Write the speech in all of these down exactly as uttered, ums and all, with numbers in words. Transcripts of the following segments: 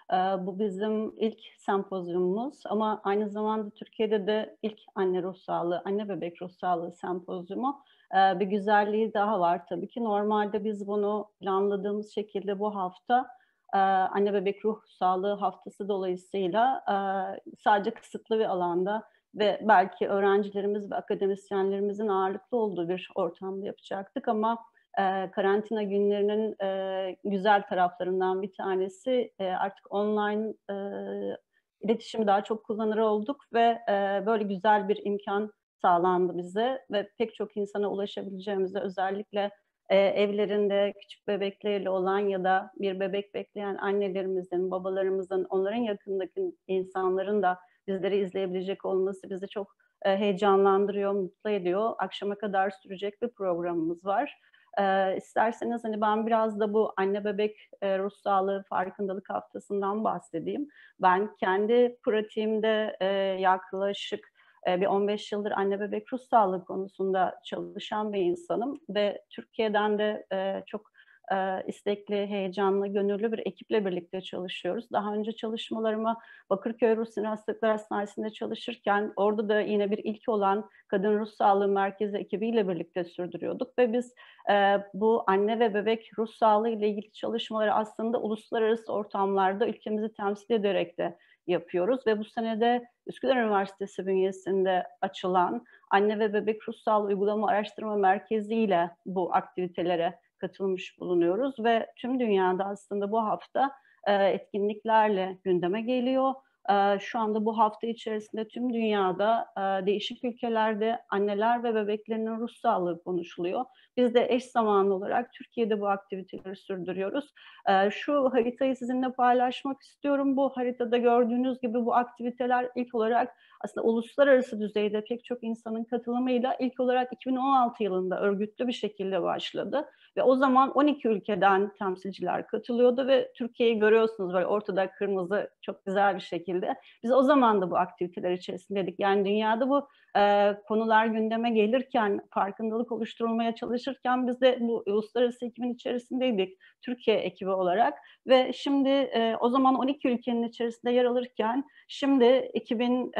Eee, bu bizim ilk sempozyumumuz ama aynı zamanda Türkiye'de de ilk anne ruh sağlığı, anne bebek ruh sağlığı sempozyumu. Eee, bir güzelliği daha var tabii ki. Normalde biz bunu planladığımız şekilde bu hafta, eee, anne bebek ruh sağlığı haftası dolayısıyla, eee, sadece kısıtlı bir alanda ve belki öğrencilerimiz ve akademisyenlerimizin ağırlıklı olduğu bir ortamda yapacaktık ama, eee, karantina günlerinin, eee, güzel taraflarından bir tanesi, eee, artık online, eee, iletişimi daha çok kullanır olduk ve, eee, böyle güzel bir imkân sağlandı bize ve pek çok insana ulaşabileceğimizi özellikle, eee, evlerinde küçük bebekleriyle olan ya da bir bebek bekleyen annelerimizin, babalarımızın, onların yakınındaki insanların da bizleri izleyebilecek olması bizi çok, eee, heyecanlandırıyor, mutlu ediyor. Akşama kadar sürecek bir programımız var. Eee, isterseniz, hani, ben biraz da bu anne bebek, eee, ruh sağlığı farkındalık haftasından bahsedeyim. Ben kendi pratiğimde, eee, yaklaşık, eee, bir on beş yıldır anne bebek ruh sağlığı konusunda çalışan bir insanım ve Türkiye'den de, eee, çok, eee, istekli, heyecanlı, gönüllü bir ekiple birlikte çalışıyoruz. Daha önce çalışmalarımı Bakırköy Ruh Sinir Hastalıkları Hastanesi'nde çalışırken orada da yine bir ilk olan Kadın Ruh Sağlığı Merkezi ekibiyle birlikte sürdürüyorduk ve biz, eee, bu anne ve bebek ruh sağlığı ile ilgili çalışmaları aslında uluslararası ortamlarda ülkemizi temsil ederek de yapıyoruz ve bu sene de Üsküdar Üniversitesi bünyesinde açılan Anne ve Bebek Ruh Sağlığı Uygulama Araştırma Merkezi ile bu aktivitelere katılmış bulunuyoruz ve tüm dünyada aslında bu hafta, eee, etkinliklerle gündeme geliyor. Eee, şu anda bu hafta içerisinde tüm dünyada, eee, değişik ülkelerde anneler ve bebeklerinin ruh sağlığı konuşuluyor. Biz de eş zamanlı olarak Türkiye'de bu aktiviteleri sürdürüyoruz. Eee, şu haritayı sizinle paylaşmak istiyorum. Bu haritada gördüğünüz gibi bu aktiviteler ilk olarak aslında uluslararası düzeyde pek çok insanın katılımıyla ilk olarak iki bin on altı yılında örgütlü bir şekilde başladı ve o zaman on iki ülkeden temsilciler katılıyordu ve Türkiye'yi görüyorsunuz böyle ortada kırmızı çok güzel bir şekilde. Biz o zaman da bu aktiviteler içerisindeydik. Yani dünyada bu, eee, konular gündeme gelirken, farkındalık oluşturulmaya çalışırken biz de bu uluslararası ekibin içerisindeydik, Türkiye ekibi olarak ve şimdi, eee, o zaman on iki ülkenin içerisinde yer alırken şimdi iki bin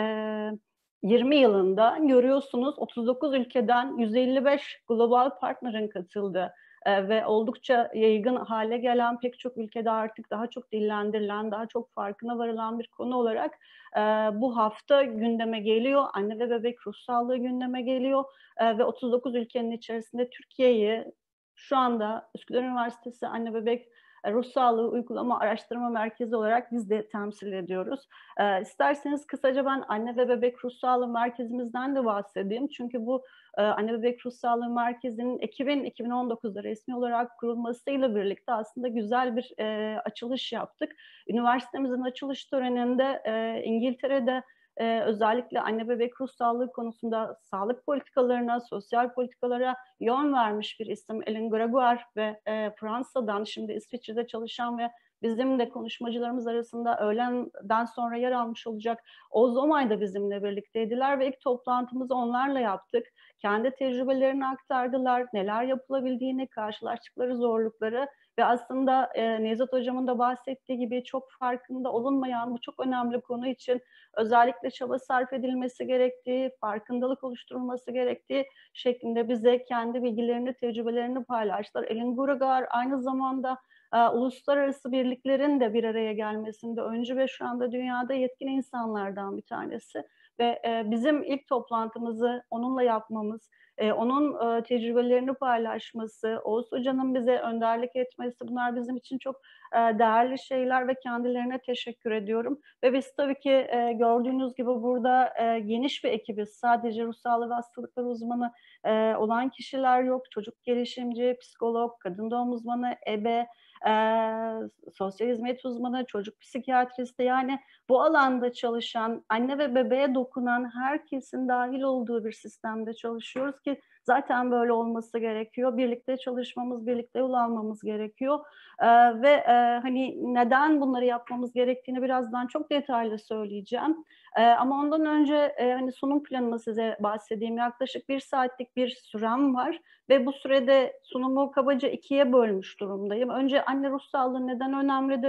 yirmi yılında görüyorsunuz otuz dokuz ülkeden yüz elli beş global partner'ın katıldığı, eee, ve oldukça yaygın hale gelen, pek çok ülkede artık daha çok dillendirilen, daha çok farkına varılan bir konu olarak, eee, bu hafta gündeme geliyor. Anne ve bebek ruh sağlığı gündeme geliyor, eee, ve otuz dokuz ülkenin içerisinde Türkiye'yi şu anda Üsküdar Üniversitesi Anne Bebek Ruh Sağlığı Uygulama Araştırma Merkezi olarak biz de temsil ediyoruz. Eee, isterseniz kısaca ben Anne ve Bebek Ruh Sağlığı Merkezimizden de bahsedeyim. Çünkü bu, eee, Anne Bebek Ruh Sağlığı Merkezi'nin ekibin iki bin on dokuzda resmi olarak kurulmasıyla birlikte aslında güzel bir, eee, açılış yaptık. Üniversitemizin açılış töreninde, eee, İngiltere'de, eee, özellikle anne bebek ruh sağlığı konusunda sağlık politikalarına, sosyal politikalara yön vermiş bir isim Ellen Gregoire ve, eee, Fransa'dan şimdi İsviçre'de çalışan ve bizim de konuşmacılarımız arasında öğlenden sonra yer almış olacak Oğuz Omay da bizimle birlikteydiler ve ilk toplantımızı onlarla yaptık. Kendi tecrübelerini aktardılar, neler yapılabildiğini, karşılaştıkları zorlukları ve aslında, eee, Nevzat Hocam'ın da bahsettiği gibi çok farkında olunmayan bu çok önemli konu için özellikle çaba sarf edilmesi gerektiği, farkındalık oluşturulması gerektiği şeklinde bize kendi bilgilerini, tecrübelerini paylaştılar. Ellen Gregoire aynı zamanda eee, uluslararası birliklerin de bir araya gelmesinde öncü ve şu anda dünyada yetkin insanlardan bir tanesi ve eee, bizim ilk toplantımızı onunla yapmamız, eee, onun eee, tecrübelerini paylaşması, Oğuz Hoca'nın bize önderlik etmesi bunlar bizim için çok eee, değerli şeyler ve kendilerine teşekkür ediyorum. Ve biz tabii ki eee, gördüğünüz gibi burada eee, geniş bir ekibiz. Sadece ruh sağlığı ve hastalıkları uzmanı eee, olan kişiler yok. Çocuk gelişimci, psikolog, kadın doğum uzmanı, ebe, eee, sosyal hizmet uzmanı, çocuk psikiyatristi yani bu alanda çalışan, anne ve bebeğe dokunan herkesin dahil olduğu bir sistemde çalışıyoruz ki zaten böyle olması gerekiyor. Birlikte çalışmamız, birlikte yol almamız gerekiyor. Eee, ve, eee, hani, neden bunları yapmamız gerektiğini birazdan çok detaylı söyleyeceğim. Eee, ama ondan önce, eee, hani, sunum planımı size bahsedeyim. Yaklaşık bir saatlik bir sürem var ve bu sürede sunumu kabaca ikiye bölmüş durumdayım. Önce anne ruh sağlığı neden önemlidir?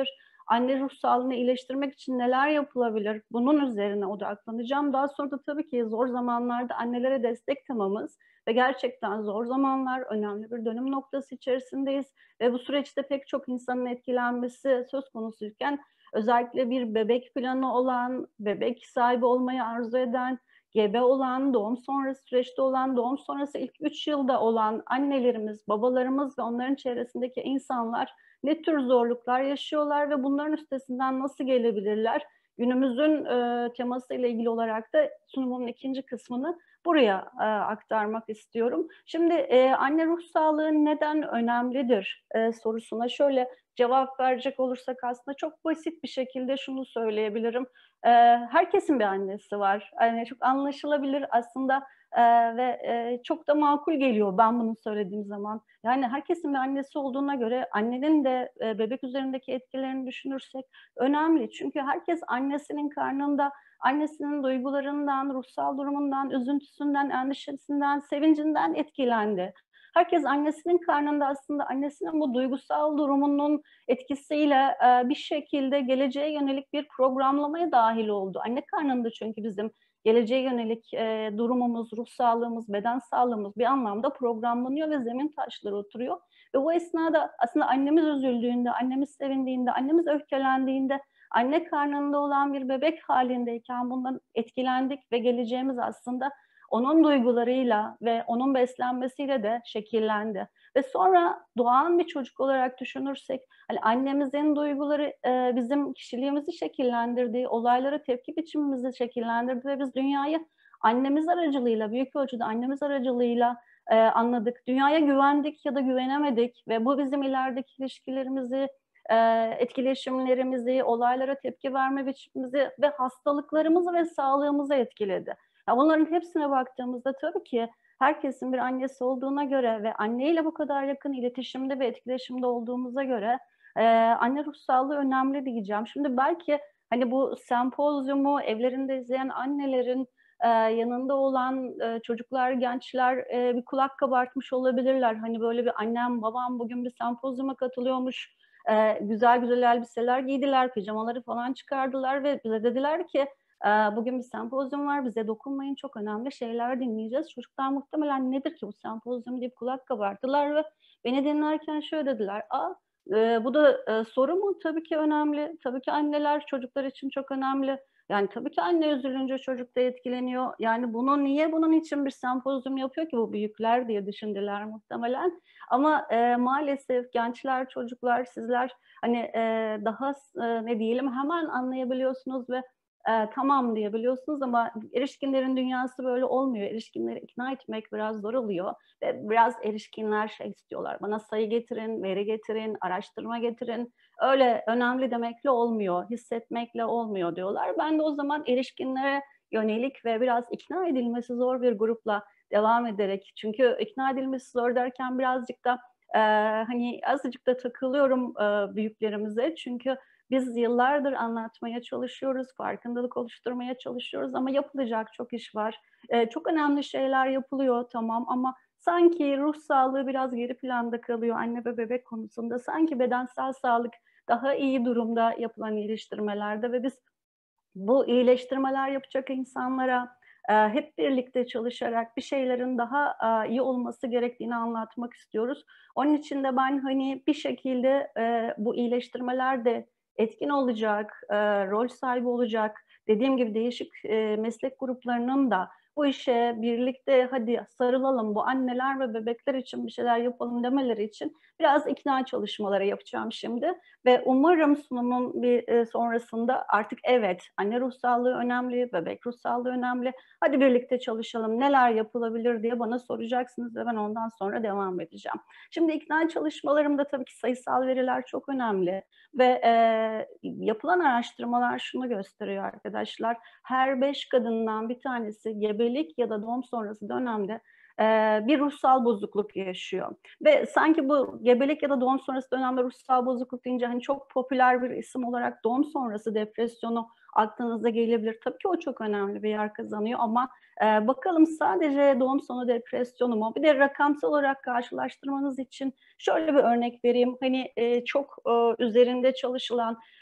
anne ruh sağlığını iyileştirmek için neler yapılabilir? Bunun üzerine odaklanacağım. Daha sonra da tabii ki zor zamanlarda annelere destek temamız ve gerçekten zor zamanlar, önemli bir dönüm noktası içerisindeyiz ve bu süreçte pek çok insanın etkilenmesi söz konusuyken özellikle bir bebek planı olan, bebek sahibi olmayı arzu eden, gebe olan, doğum sonrası süreçte olan, doğum sonrası ilk üç yılda olan annelerimiz, babalarımız ve onların çevresindeki insanlar ne tür zorluklar yaşıyorlar ve bunların üstesinden nasıl gelebilirler? Günümüzün e, teması ile ilgili olarak da sunumun ikinci kısmını buraya e, aktarmak istiyorum. Şimdi e, anne ruh sağlığı neden önemlidir e, sorusuna şöyle cevap verecek olursak aslında çok basit bir şekilde şunu söyleyebilirim. E, herkesin bir annesi var. Yani çok anlaşılabilir aslında e, ve e, çok da makul geliyor ben bunu söylediğim zaman. Yani herkesin bir annesi olduğuna göre annenin de e, bebek üzerindeki etkilerini düşünürsek önemli. Çünkü herkes annesinin karnında annesinin duygularından, ruhsal durumundan, üzüntüsünden, endişesinden, sevincinden etkilendi. Herkes annesinin karnında aslında annesinin bu duygusal durumunun etkisiyle e, bir şekilde geleceğe yönelik bir programlamaya dahil oldu. Anne karnında çünkü bizim geleceğe yönelik e, durumumuz, ruh sağlığımız, beden sağlığımız bir anlamda programlanıyor ve zemin taşları oturuyor. Ve bu esnada aslında annemiz üzüldüğünde, annemiz sevindiğinde, annemiz öfkelendiğinde, anne karnında olan bir bebek halindeyken bundan etkilendik ve geleceğimiz aslında onun duygularıyla ve onun beslenmesiyle de şekillendi. Ve sonra doğan bir çocuk olarak düşünürsek, hani annemizin duyguları e, bizim kişiliğimizi şekillendirdiği, olaylara tepki biçimimizi şekillendirdi ve biz dünyayı annemiz aracılığıyla, büyük ölçüde annemiz aracılığıyla e, anladık. Dünyaya güvendik ya da güvenemedik ve bu bizim ilerideki ilişkilerimizi, e, etkileşimlerimizi, olaylara tepki verme biçimimizi ve hastalıklarımızı ve sağlığımızı etkiledi. Ya bunların hepsine baktığımızda tabii ki herkesin bir annesi olduğuna göre ve anneyle bu kadar yakın iletişimde ve etkileşimde olduğumuza göre e, anne ruh sağlığı önemli diyeceğim. Şimdi belki hani bu sempozyumu evlerinde izleyen annelerin e, yanında olan e, çocuklar, gençler e, bir kulak kabartmış olabilirler. Hani böyle bir annem, babam bugün bir sempozyuma katılıyormuş. E, güzel güzel elbiseler giydiler, pijamaları falan çıkardılar ve bize dediler ki bugün bir sempozyum var, bize dokunmayın, çok önemli şeyler dinleyeceğiz. Çocuklar muhtemelen nedir ki bu sempozyum deyip kulak kabarttılar ve beni dinlerken şöyle dediler. Aa, e, bu da e, soru mu? Tabii ki önemli. Tabii ki anneler çocuklar için çok önemli. Yani tabii ki anne üzülünce çocuk da etkileniyor. Yani bunu niye bunun için bir sempozyum yapıyor ki bu büyükler diye düşündüler muhtemelen. Ama e, maalesef gençler, çocuklar, sizler hani e, daha e, ne diyelim hemen anlayabiliyorsunuz ve e, tamam diyebiliyorsunuz ama erişkinlerin dünyası böyle olmuyor. Erişkinleri ikna etmek biraz zor oluyor ve biraz erişkinler şey istiyorlar. Bana sayı getirin, veri getirin, araştırma getirin. Öyle önemli demekle olmuyor, hissetmekle olmuyor diyorlar. Ben de o zaman erişkinlere yönelik ve biraz ikna edilmesi zor bir grupla devam ederek. Çünkü ikna edilmesi zor derken birazcık da e, hani azıcık da takılıyorum e, büyüklerimize. Çünkü biz yıllardır anlatmaya çalışıyoruz, farkındalık oluşturmaya çalışıyoruz ama yapılacak çok iş var. Ee, çok önemli şeyler yapılıyor tamam ama sanki ruh sağlığı biraz geri planda kalıyor anne ve bebek konusunda. Sanki bedensel sağlık daha iyi durumda yapılan iyileştirmelerde ve biz bu iyileştirmeler yapacak insanlara e, hep birlikte çalışarak bir şeylerin daha e, iyi olması gerektiğini anlatmak istiyoruz. Onun için de ben hani bir şekilde e, bu iyileştirmeler de etkin olacak, e, rol sahibi olacak. Dediğim gibi değişik e, meslek gruplarının da bu işe birlikte hadi sarılalım, bu anneler ve bebekler için bir şeyler yapalım demeleri için biraz ikna çalışmaları yapacağım şimdi. Ve umarım sunumun bir e, sonrasında artık evet anne ruh sağlığı önemli, bebek ruh sağlığı önemli. Hadi birlikte çalışalım, neler yapılabilir diye bana soracaksınız ve ben ondan sonra devam edeceğim. Şimdi ikna çalışmalarımda tabii ki sayısal veriler çok önemli. Ve e, yapılan araştırmalar şunu gösteriyor arkadaşlar. Her beş kadından bir tanesi gebelik ya da doğum sonrası dönemde e, bir ruhsal bozukluk yaşıyor. Ve sanki bu gebelik ya da doğum sonrası dönemde ruhsal bozukluk deyince hani çok popüler bir isim olarak doğum sonrası depresyonu aklınıza gelebilir. Tabii ki o çok önemli bir yer kazanıyor ama e, bakalım sadece doğum sonu depresyonu mu? Bir de rakamsal olarak karşılaştırmanız için şöyle bir örnek vereyim. Hani e, çok e, üzerinde çalışılan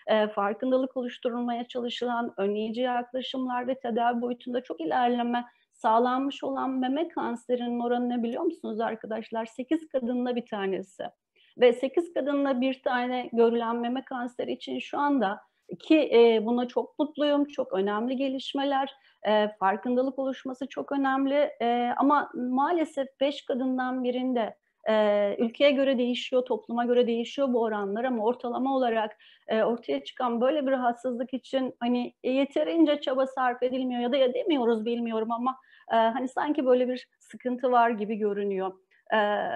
e, farkındalık oluşturulmaya çalışılan önleyici yaklaşımlar ve tedavi boyutunda çok ilerleme sağlanmış olan meme kanserinin oranı ne biliyor musunuz arkadaşlar? sekiz kadında bir tanesi. Ve sekiz kadınla bir tane görülen meme kanseri için şu anda ki e, buna çok mutluyum, çok önemli gelişmeler, e, farkındalık oluşması çok önemli. E, ama maalesef beş kadından birinde e, ülkeye göre değişiyor, topluma göre değişiyor bu oranlar ama ortalama olarak e, ortaya çıkan böyle bir rahatsızlık için hani yeterince çaba sarf edilmiyor ya da edemiyoruz bilmiyorum ama e, hani sanki böyle bir sıkıntı var gibi görünüyor. E,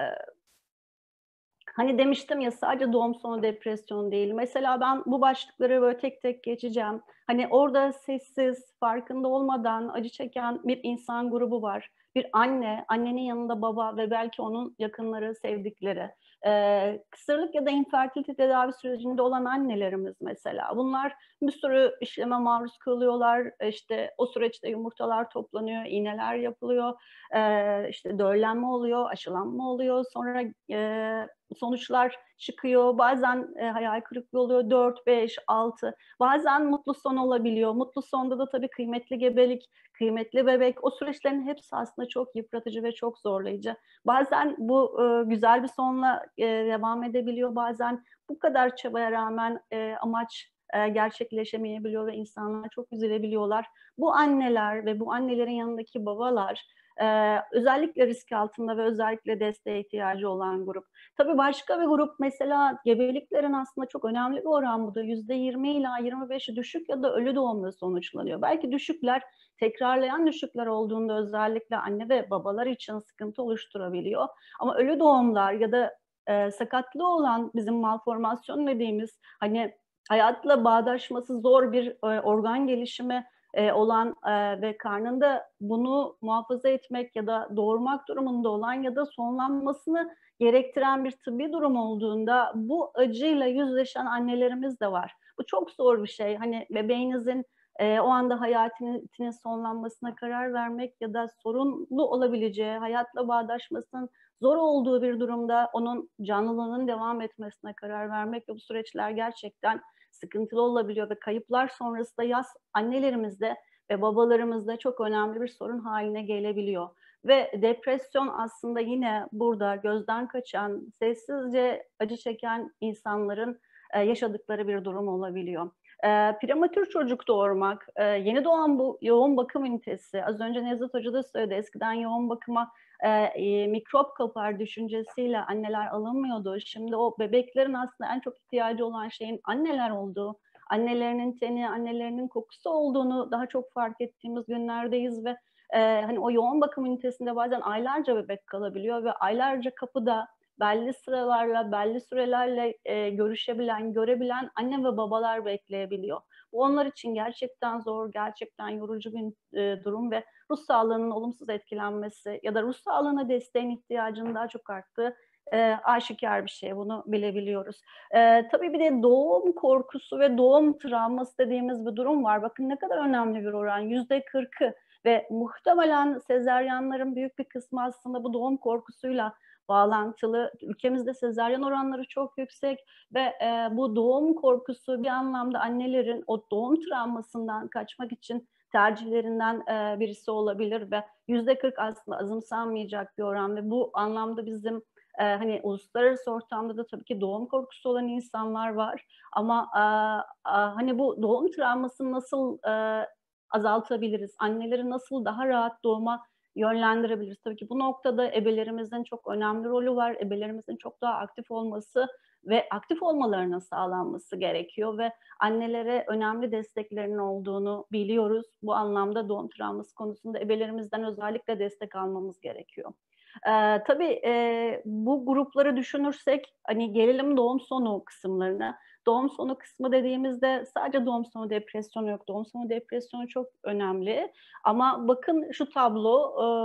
Hani demiştim ya sadece doğum sonu depresyon değil. Mesela ben bu başlıkları böyle tek tek geçeceğim. Hani orada sessiz, farkında olmadan acı çeken bir insan grubu var. Bir anne, annenin yanında baba ve belki onun yakınları, sevdikleri. Ee, kısırlık ya da infertilite tedavi sürecinde olan annelerimiz mesela. Bunlar bir sürü işleme maruz kalıyorlar. İşte o süreçte yumurtalar toplanıyor, iğneler yapılıyor, ee, işte döllenme oluyor, aşılanma oluyor. Sonra e, sonuçlar çıkıyor. Bazen e, hayal kırıklığı oluyor. dört, beş, altı. Bazen mutlu son olabiliyor. Mutlu sonda da tabii kıymetli gebelik, kıymetli bebek. O süreçlerin hepsi aslında çok yıpratıcı ve çok zorlayıcı. Bazen bu e, güzel bir sonla e, devam edebiliyor. Bazen bu kadar çabaya rağmen e, amaç e, gerçekleşemeyebiliyor ve insanlar çok üzülebiliyorlar. Bu anneler ve bu annelerin yanındaki babalar e, özellikle risk altında ve özellikle desteğe ihtiyacı olan grup. Tabii başka bir grup mesela gebeliklerin aslında çok önemli bir oran bu da yüzde yirmi ila yirmi beşi düşük ya da ölü doğumla sonuçlanıyor. Belki düşükler tekrarlayan düşükler olduğunda özellikle anne ve babalar için sıkıntı oluşturabiliyor. Ama ölü doğumlar ya da e, sakatlığı olan bizim malformasyon dediğimiz hani hayatla bağdaşması zor bir e, organ gelişimi e, olan e, ve karnında bunu muhafaza etmek ya da doğurmak durumunda olan ya da sonlanmasını gerektiren bir tıbbi durum olduğunda bu acıyla yüzleşen annelerimiz de var. Bu çok zor bir şey. Hani bebeğinizin e, o anda hayatının sonlanmasına karar vermek ya da sorunlu olabileceği, hayatla bağdaşmasının zor olduğu bir durumda onun canlılığının devam etmesine karar vermek ve bu süreçler gerçekten sıkıntılı olabiliyor ve kayıplar sonrasında yaz annelerimizde ve babalarımızda çok önemli bir sorun haline gelebiliyor. Ve depresyon aslında yine burada gözden kaçan, sessizce acı çeken insanların e, yaşadıkları bir durum olabiliyor. E, prematür çocuk doğurmak, e, yeni doğan bu yoğun bakım ünitesi, az önce Nevzat Hoca da söyledi, eskiden yoğun bakıma e, e, mikrop kapar düşüncesiyle anneler alınmıyordu. Şimdi o bebeklerin aslında en çok ihtiyacı olan şeyin anneler olduğu, annelerinin teni, annelerinin kokusu olduğunu daha çok fark ettiğimiz günlerdeyiz ve e, hani o yoğun bakım ünitesinde bazen aylarca bebek kalabiliyor ve aylarca kapıda belli sıralarla, belli sürelerle e, görüşebilen, görebilen anne ve babalar bekleyebiliyor. Bu onlar için gerçekten zor, gerçekten yorucu bir e, durum ve ruh sağlığının olumsuz etkilenmesi ya da ruh sağlığına desteğin ihtiyacının daha çok arttığı e, aşikar bir şey. Bunu bilebiliyoruz. E, tabii bir de doğum korkusu ve doğum travması dediğimiz bir durum var. Bakın ne kadar önemli bir oran. Yüzde kırkı ve muhtemelen sezaryenlerin büyük bir kısmı aslında bu doğum korkusuyla bağlantılı. Ülkemizde sezaryen oranları çok yüksek ve e, bu doğum korkusu bir anlamda annelerin o doğum travmasından kaçmak için tercihlerinden e, birisi olabilir ve yüzde kırk aslında azımsanmayacak bir oran ve bu anlamda bizim e, hani uluslararası ortamda da tabii ki doğum korkusu olan insanlar var ama e, e, hani bu doğum travmasını nasıl e, azaltabiliriz? Anneleri nasıl daha rahat doğuma yönlendirebiliriz? Tabii ki bu noktada ebelerimizin çok önemli rolü var. Ebelerimizin çok daha aktif olması ve aktif olmalarının sağlanması gerekiyor ve annelere önemli desteklerinin olduğunu biliyoruz. Bu anlamda doğum travması konusunda ebelerimizden özellikle destek almamız gerekiyor. Ee, tabii e, bu grupları düşünürsek hani gelelim doğum sonu kısımlarına. Doğum sonu kısmı dediğimizde sadece doğum sonu depresyonu yok. Doğum sonu depresyonu çok önemli. Ama bakın şu tablo e,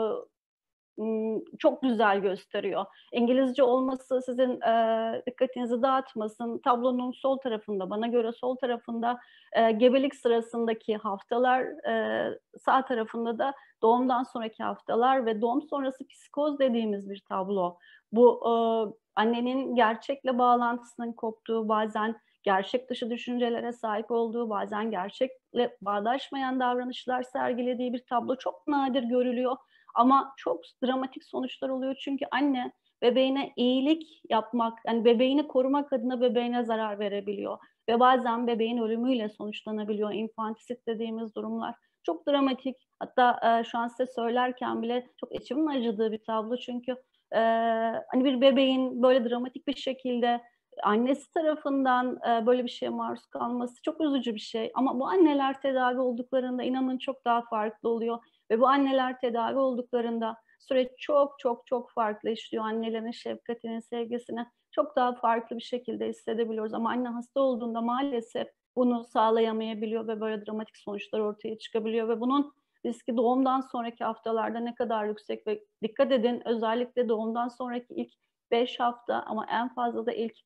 çok güzel gösteriyor. İngilizce olması sizin e, dikkatinizi dağıtmasın. Tablonun sol tarafında, bana göre sol tarafında e, gebelik sırasındaki haftalar, e, sağ tarafında da doğumdan sonraki haftalar ve doğum sonrası psikoz dediğimiz bir tablo. Bu e, annenin gerçekle bağlantısının koptuğu, bazen gerçek dışı düşüncelere sahip olduğu, bazen gerçekle bağdaşmayan davranışlar sergilediği bir tablo çok nadir görülüyor. Ama çok dramatik sonuçlar oluyor çünkü anne bebeğine iyilik yapmak, yani bebeğini korumak adına bebeğine zarar verebiliyor ve bazen bebeğin ölümüyle sonuçlanabiliyor infantisit dediğimiz durumlar. Çok dramatik. Hatta e, şu an size söylerken bile çok içimin acıdığı bir tablo çünkü e, hani bir bebeğin böyle dramatik bir şekilde annesi tarafından e, böyle bir şeye maruz kalması çok üzücü bir şey. Ama bu anneler tedavi olduklarında inanın çok daha farklı oluyor. Ve bu anneler tedavi olduklarında süreç çok çok çok farklı işliyor. Annelerin şefkatini, sevgisini çok daha farklı bir şekilde hissedebiliyoruz. Ama anne hasta olduğunda maalesef bunu sağlayamayabiliyor ve böyle dramatik sonuçlar ortaya çıkabiliyor ve bunun riski doğumdan sonraki haftalarda ne kadar yüksek ve dikkat edin özellikle doğumdan sonraki ilk beş hafta ama en fazla da ilk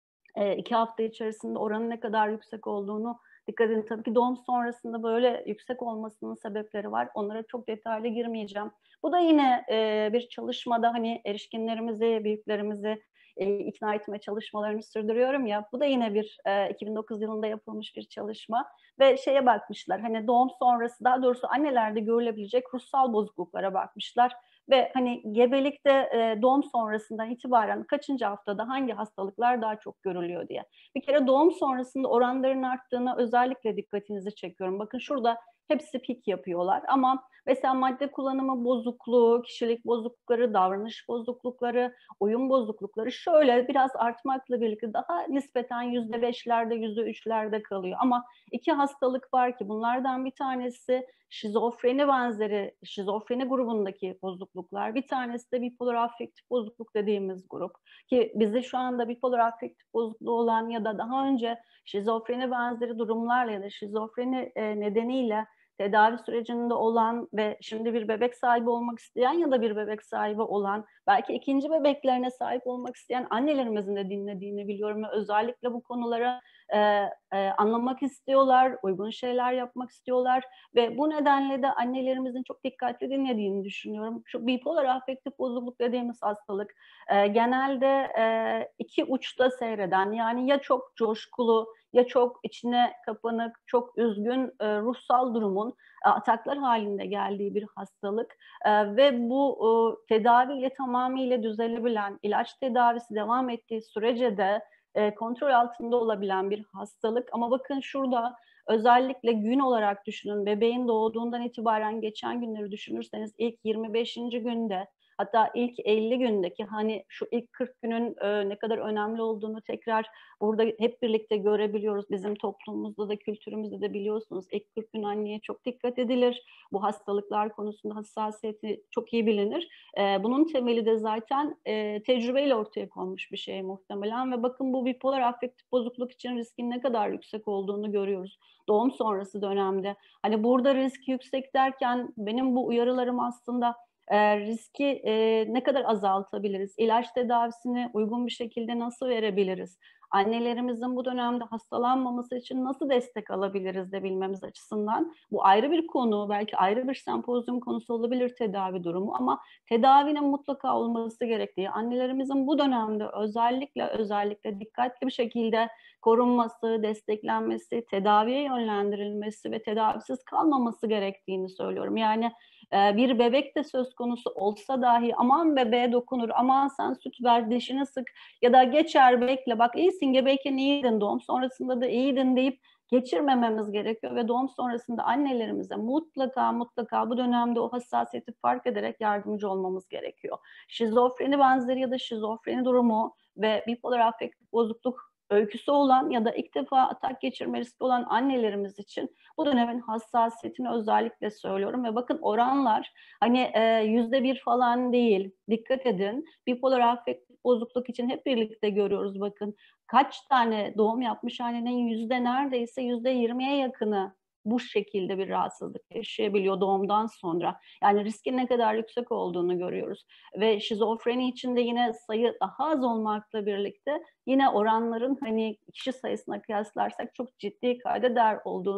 e, iki hafta içerisinde oranın ne kadar yüksek olduğunu dikkat edin. Tabii ki doğum sonrasında böyle yüksek olmasının sebepleri var. Onlara çok detaylı girmeyeceğim. Bu da yine e, bir çalışmada hani erişkinlerimizi, büyüklerimizi e, ikna etme çalışmalarını sürdürüyorum ya. Bu da yine bir e, iki bin dokuz yılında yapılmış bir çalışma ve şeye bakmışlar. Hani doğum sonrası daha doğrusu annelerde görülebilecek ruhsal bozukluklara bakmışlar. Ve hani gebelikte e, doğum sonrasından itibaren kaçıncı haftada hangi hastalıklar daha çok görülüyor diye. Bir kere doğum sonrasında oranların arttığına özellikle dikkatinizi çekiyorum. Bakın şurada hepsi pik yapıyorlar ama mesela madde kullanımı bozukluğu, kişilik bozuklukları, davranış bozuklukları, uyum bozuklukları şöyle biraz artmakla birlikte daha nispeten yüzde beşlerde, yüzde üçlerde kalıyor. Ama iki hastalık var ki bunlardan bir tanesi şizofreni benzeri, şizofreni grubundaki bozukluklar. Bir tanesi de bipolar afektif bozukluk dediğimiz grup. Ki bizde şu anda bipolar afektif bozukluğu olan ya da daha önce şizofreni benzeri durumlarla ya da şizofreni e, nedeniyle tedavi sürecinde olan ve şimdi bir bebek sahibi olmak isteyen ya da bir bebek sahibi olan, belki ikinci bebeklerine sahip olmak isteyen annelerimizin de dinlediğini biliyorum ve özellikle bu konulara e, e, anlamak istiyorlar, uygun şeyler yapmak istiyorlar ve bu nedenle de annelerimizin çok dikkatli dinlediğini düşünüyorum. Şu bipolar afektif bozukluk dediğimiz hastalık e, genelde e, iki uçta seyreden, yani ya çok coşkulu ya çok içine kapanık, çok üzgün e, ruhsal durumun e, ataklar halinde geldiği bir hastalık e, ve bu e, tedaviyle tamamıyla düzelebilen, ilaç tedavisi devam ettiği sürece de e, kontrol altında olabilen bir hastalık. Ama bakın şurada özellikle gün olarak düşünün, bebeğin doğduğundan itibaren geçen günleri düşünürseniz ilk yirmi beşinci günde hatta ilk elli gündeki hani şu ilk kırk günün e, ne kadar önemli olduğunu tekrar burada hep birlikte görebiliyoruz. Bizim toplumumuzda da kültürümüzde de biliyorsunuz ilk kırk gün anneye çok dikkat edilir. Bu hastalıklar konusunda hassasiyeti çok iyi bilinir. E, bunun temeli de zaten e, tecrübeyle ortaya konmuş bir şey muhtemelen ve bakın bu bipolar afektif bozukluk için riskin ne kadar yüksek olduğunu görüyoruz. Doğum sonrası dönemde. Hani burada risk yüksek derken benim bu uyarılarım aslında e, riski e, ne kadar azaltabiliriz? İlaç tedavisini uygun bir şekilde nasıl verebiliriz? Annelerimizin bu dönemde hastalanmaması için nasıl destek alabiliriz de bilmemiz açısından. Bu ayrı bir konu, belki ayrı bir sempozyum konusu olabilir tedavi durumu ama tedavinin mutlaka olması gerektiği, annelerimizin bu dönemde özellikle özellikle dikkatli bir şekilde korunması, desteklenmesi, tedaviye yönlendirilmesi ve tedavisiz kalmaması gerektiğini söylüyorum. Yani bir bebek de söz konusu olsa dahi aman bebeğe dokunur, aman sen süt ver, dişini sık ya da geçer bekle, bak iyisin gebeyken iyiydin, doğum sonrasında da iyiydin deyip geçirmememiz gerekiyor ve doğum sonrasında annelerimize mutlaka mutlaka bu dönemde o hassasiyeti fark ederek yardımcı olmamız gerekiyor. Şizofreni benzeri ya da şizofreni durumu ve bipolar afektif bozukluk öyküsü olan ya da ilk defa atak geçirme riski olan annelerimiz için bu dönemin hassasiyetini özellikle söylüyorum ve bakın oranlar hani yüzde bir falan değil. Dikkat edin. Bipolar afektif bozukluk için hep birlikte görüyoruz bakın. Kaç tane doğum yapmış annenin yüzde neredeyse yüzde yirmiye yakını bu şekilde bir rahatsızlık yaşayabiliyor doğumdan sonra. Yani riskin ne kadar yüksek olduğunu görüyoruz. Ve şizofreni için de yine sayı daha az olmakla birlikte yine oranların hani kişi sayısına kıyaslarsak çok ciddi kaydeder olduğunu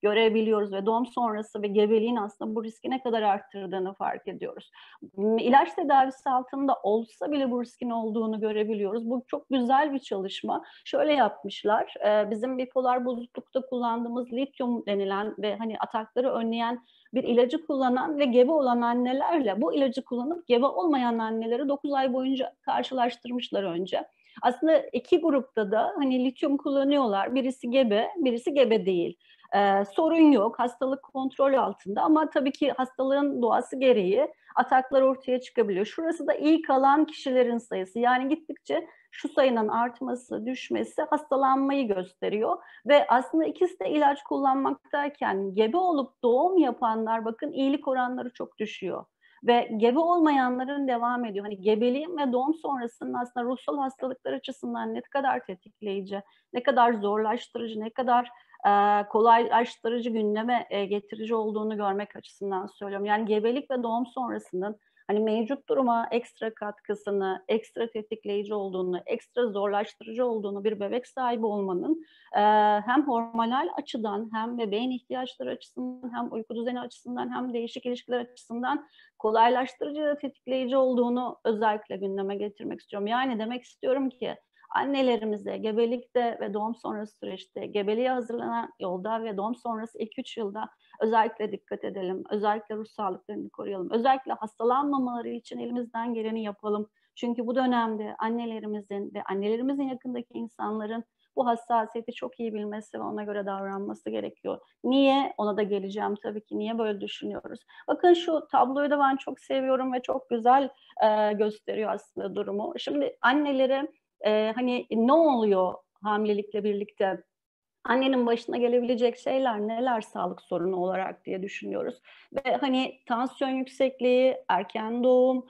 görebiliyoruz ve doğum sonrası ve gebeliğin aslında bu riski ne kadar arttırdığını fark ediyoruz. İlaç tedavisi altında olsa bile bu riskin olduğunu görebiliyoruz. Bu çok güzel bir çalışma. Şöyle yapmışlar, bizim bipolar bozuklukta kullandığımız lityum denilen ve hani atakları önleyen bir ilacı kullanan ve gebe olan annelerle bu ilacı kullanıp gebe olmayan anneleri dokuz ay boyunca karşılaştırmışlar önce. Aslında iki grupta da hani lityum kullanıyorlar. Birisi gebe, birisi gebe değil. Ee, sorun yok, hastalık kontrol altında ama tabii ki hastalığın doğası gereği ataklar ortaya çıkabiliyor. Şurası da iyi kalan kişilerin sayısı. Yani gittikçe şu sayının artması, düşmesi hastalanmayı gösteriyor. Ve aslında ikisi de ilaç kullanmaktayken gebe olup doğum yapanlar bakın iyilik oranları çok düşüyor. Ve gebe olmayanların devam ediyor. Hani gebeliğin ve doğum sonrasının aslında ruhsal hastalıklar açısından ne kadar tetikleyici, ne kadar zorlaştırıcı, ne kadar e, kolaylaştırıcı, gündeme e, getirici olduğunu görmek açısından söylüyorum. Yani gebelik ve doğum sonrasının hani mevcut duruma ekstra katkısını, ekstra tetikleyici olduğunu, ekstra zorlaştırıcı olduğunu bir bebek sahibi olmanın e, hem hormonal açıdan hem bebeğin ihtiyaçları açısından hem uyku düzeni açısından hem değişik ilişkiler açısından kolaylaştırıcı ve tetikleyici olduğunu özellikle gündeme getirmek istiyorum. Yani demek istiyorum ki annelerimize gebelikte ve doğum sonrası süreçte, gebeliğe hazırlanan yolda ve doğum sonrası iki üç yılda özellikle dikkat edelim. Özellikle ruh sağlıklarını koruyalım. Özellikle hastalanmamaları için elimizden geleni yapalım. Çünkü bu dönemde annelerimizin ve annelerimizin yakındaki insanların bu hassasiyeti çok iyi bilmesi ve ona göre davranması gerekiyor. Niye? Ona da geleceğim tabii ki. Niye böyle düşünüyoruz? Bakın şu tabloyu da ben çok seviyorum ve çok güzel e, gösteriyor aslında durumu. Şimdi annelere e, hani ne oluyor hamilelikle birlikte? Annenin başına gelebilecek şeyler neler sağlık sorunu olarak diye düşünüyoruz. Ve hani tansiyon yüksekliği, erken doğum,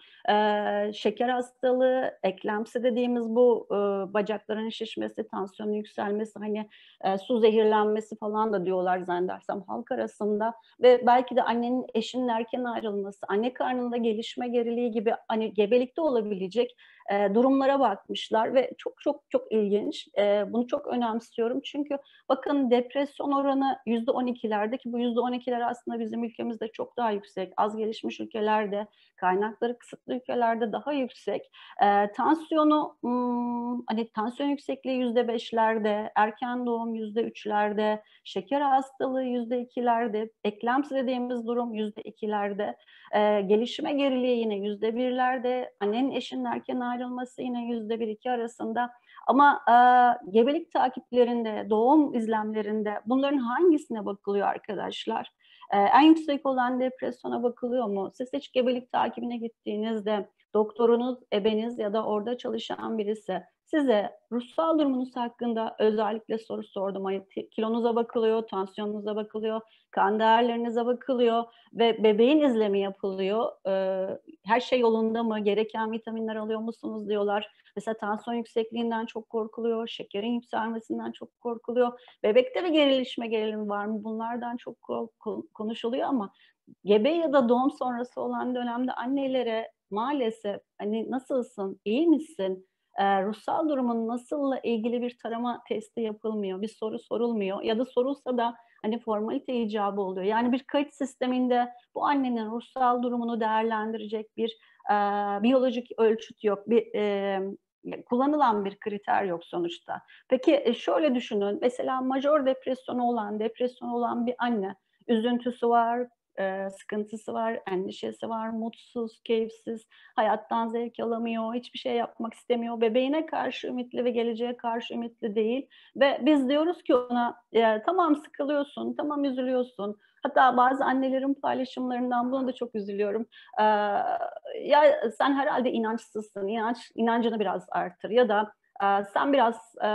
e, şeker hastalığı, eklemsi dediğimiz bu e, bacakların şişmesi, tansiyonun yükselmesi, hani e, su zehirlenmesi falan da diyorlar zannedersem halk arasında. Ve belki de annenin eşinin erken ayrılması, anne karnında gelişme geriliği gibi hani gebelikte olabilecek e, durumlara bakmışlar ve çok çok çok ilginç. E, bunu çok önemsiyorum çünkü bakın depresyon oranı yüzde on ikilerde ki bu yüzde on ikiler aslında bizim ülkemizde çok daha yüksek. Az gelişmiş ülkelerde, kaynakları kısıtlı ülkelerde daha yüksek. E, tansiyonu hmm, hani tansiyon yüksekliği yüzde beşlerde, erken doğum yüzde üçlerde, şeker hastalığı yüzde ikilerde, eklemsi dediğimiz durum yüzde ikilerde, e, gelişme geriliği yine yüzde birlerde, annenin eşinin erken ayrılması yine yüzde bir iki arasında. Ama e, gebelik takiplerinde, doğum izlemlerinde bunların hangisine bakılıyor arkadaşlar? E, en yüksek olan depresyona bakılıyor mu? Siz hiç gebelik takibine gittiğinizde doktorunuz, ebeniz ya da orada çalışan birisi size ruhsal durumunuz hakkında özellikle soru sordum. Hani kilonuza bakılıyor, tansiyonunuza bakılıyor, kan değerlerinize bakılıyor ve bebeğin izlemi yapılıyor. E, her şey yolunda mı? Gereken vitaminler alıyor musunuz diyorlar. Mesela tansiyon yüksekliğinden çok korkuluyor, şekerin yükselmesinden çok korkuluyor. Bebekte bir gerilişme gerilim var mı? Bunlardan çok konuşuluyor ama gebe ya da doğum sonrası olan dönemde annelere maalesef hani nasılsın, iyi misin, e, ruhsal durumun nasılla ilgili bir tarama testi yapılmıyor, bir soru sorulmuyor ya da sorulsa da hani formalite icabı oluyor. Yani bir kayıt sisteminde bu annenin ruhsal durumunu değerlendirecek bir e, biyolojik ölçüt yok, bir e, kullanılan bir kriter yok sonuçta. Peki e, şöyle düşünün, mesela majör depresyonu olan, depresyonu olan bir anne, üzüntüsü var, e, sıkıntısı var, endişesi var, mutsuz, keyifsiz, hayattan zevk alamıyor, hiçbir şey yapmak istemiyor, bebeğine karşı ümitli ve geleceğe karşı ümitli değil. Ve biz diyoruz ki ona e, tamam sıkılıyorsun, tamam üzülüyorsun. Hatta bazı annelerin paylaşımlarından buna da çok üzülüyorum. Ee, ya sen herhalde inançsızsın, inanç, inancını biraz artır ya da e, sen biraz e,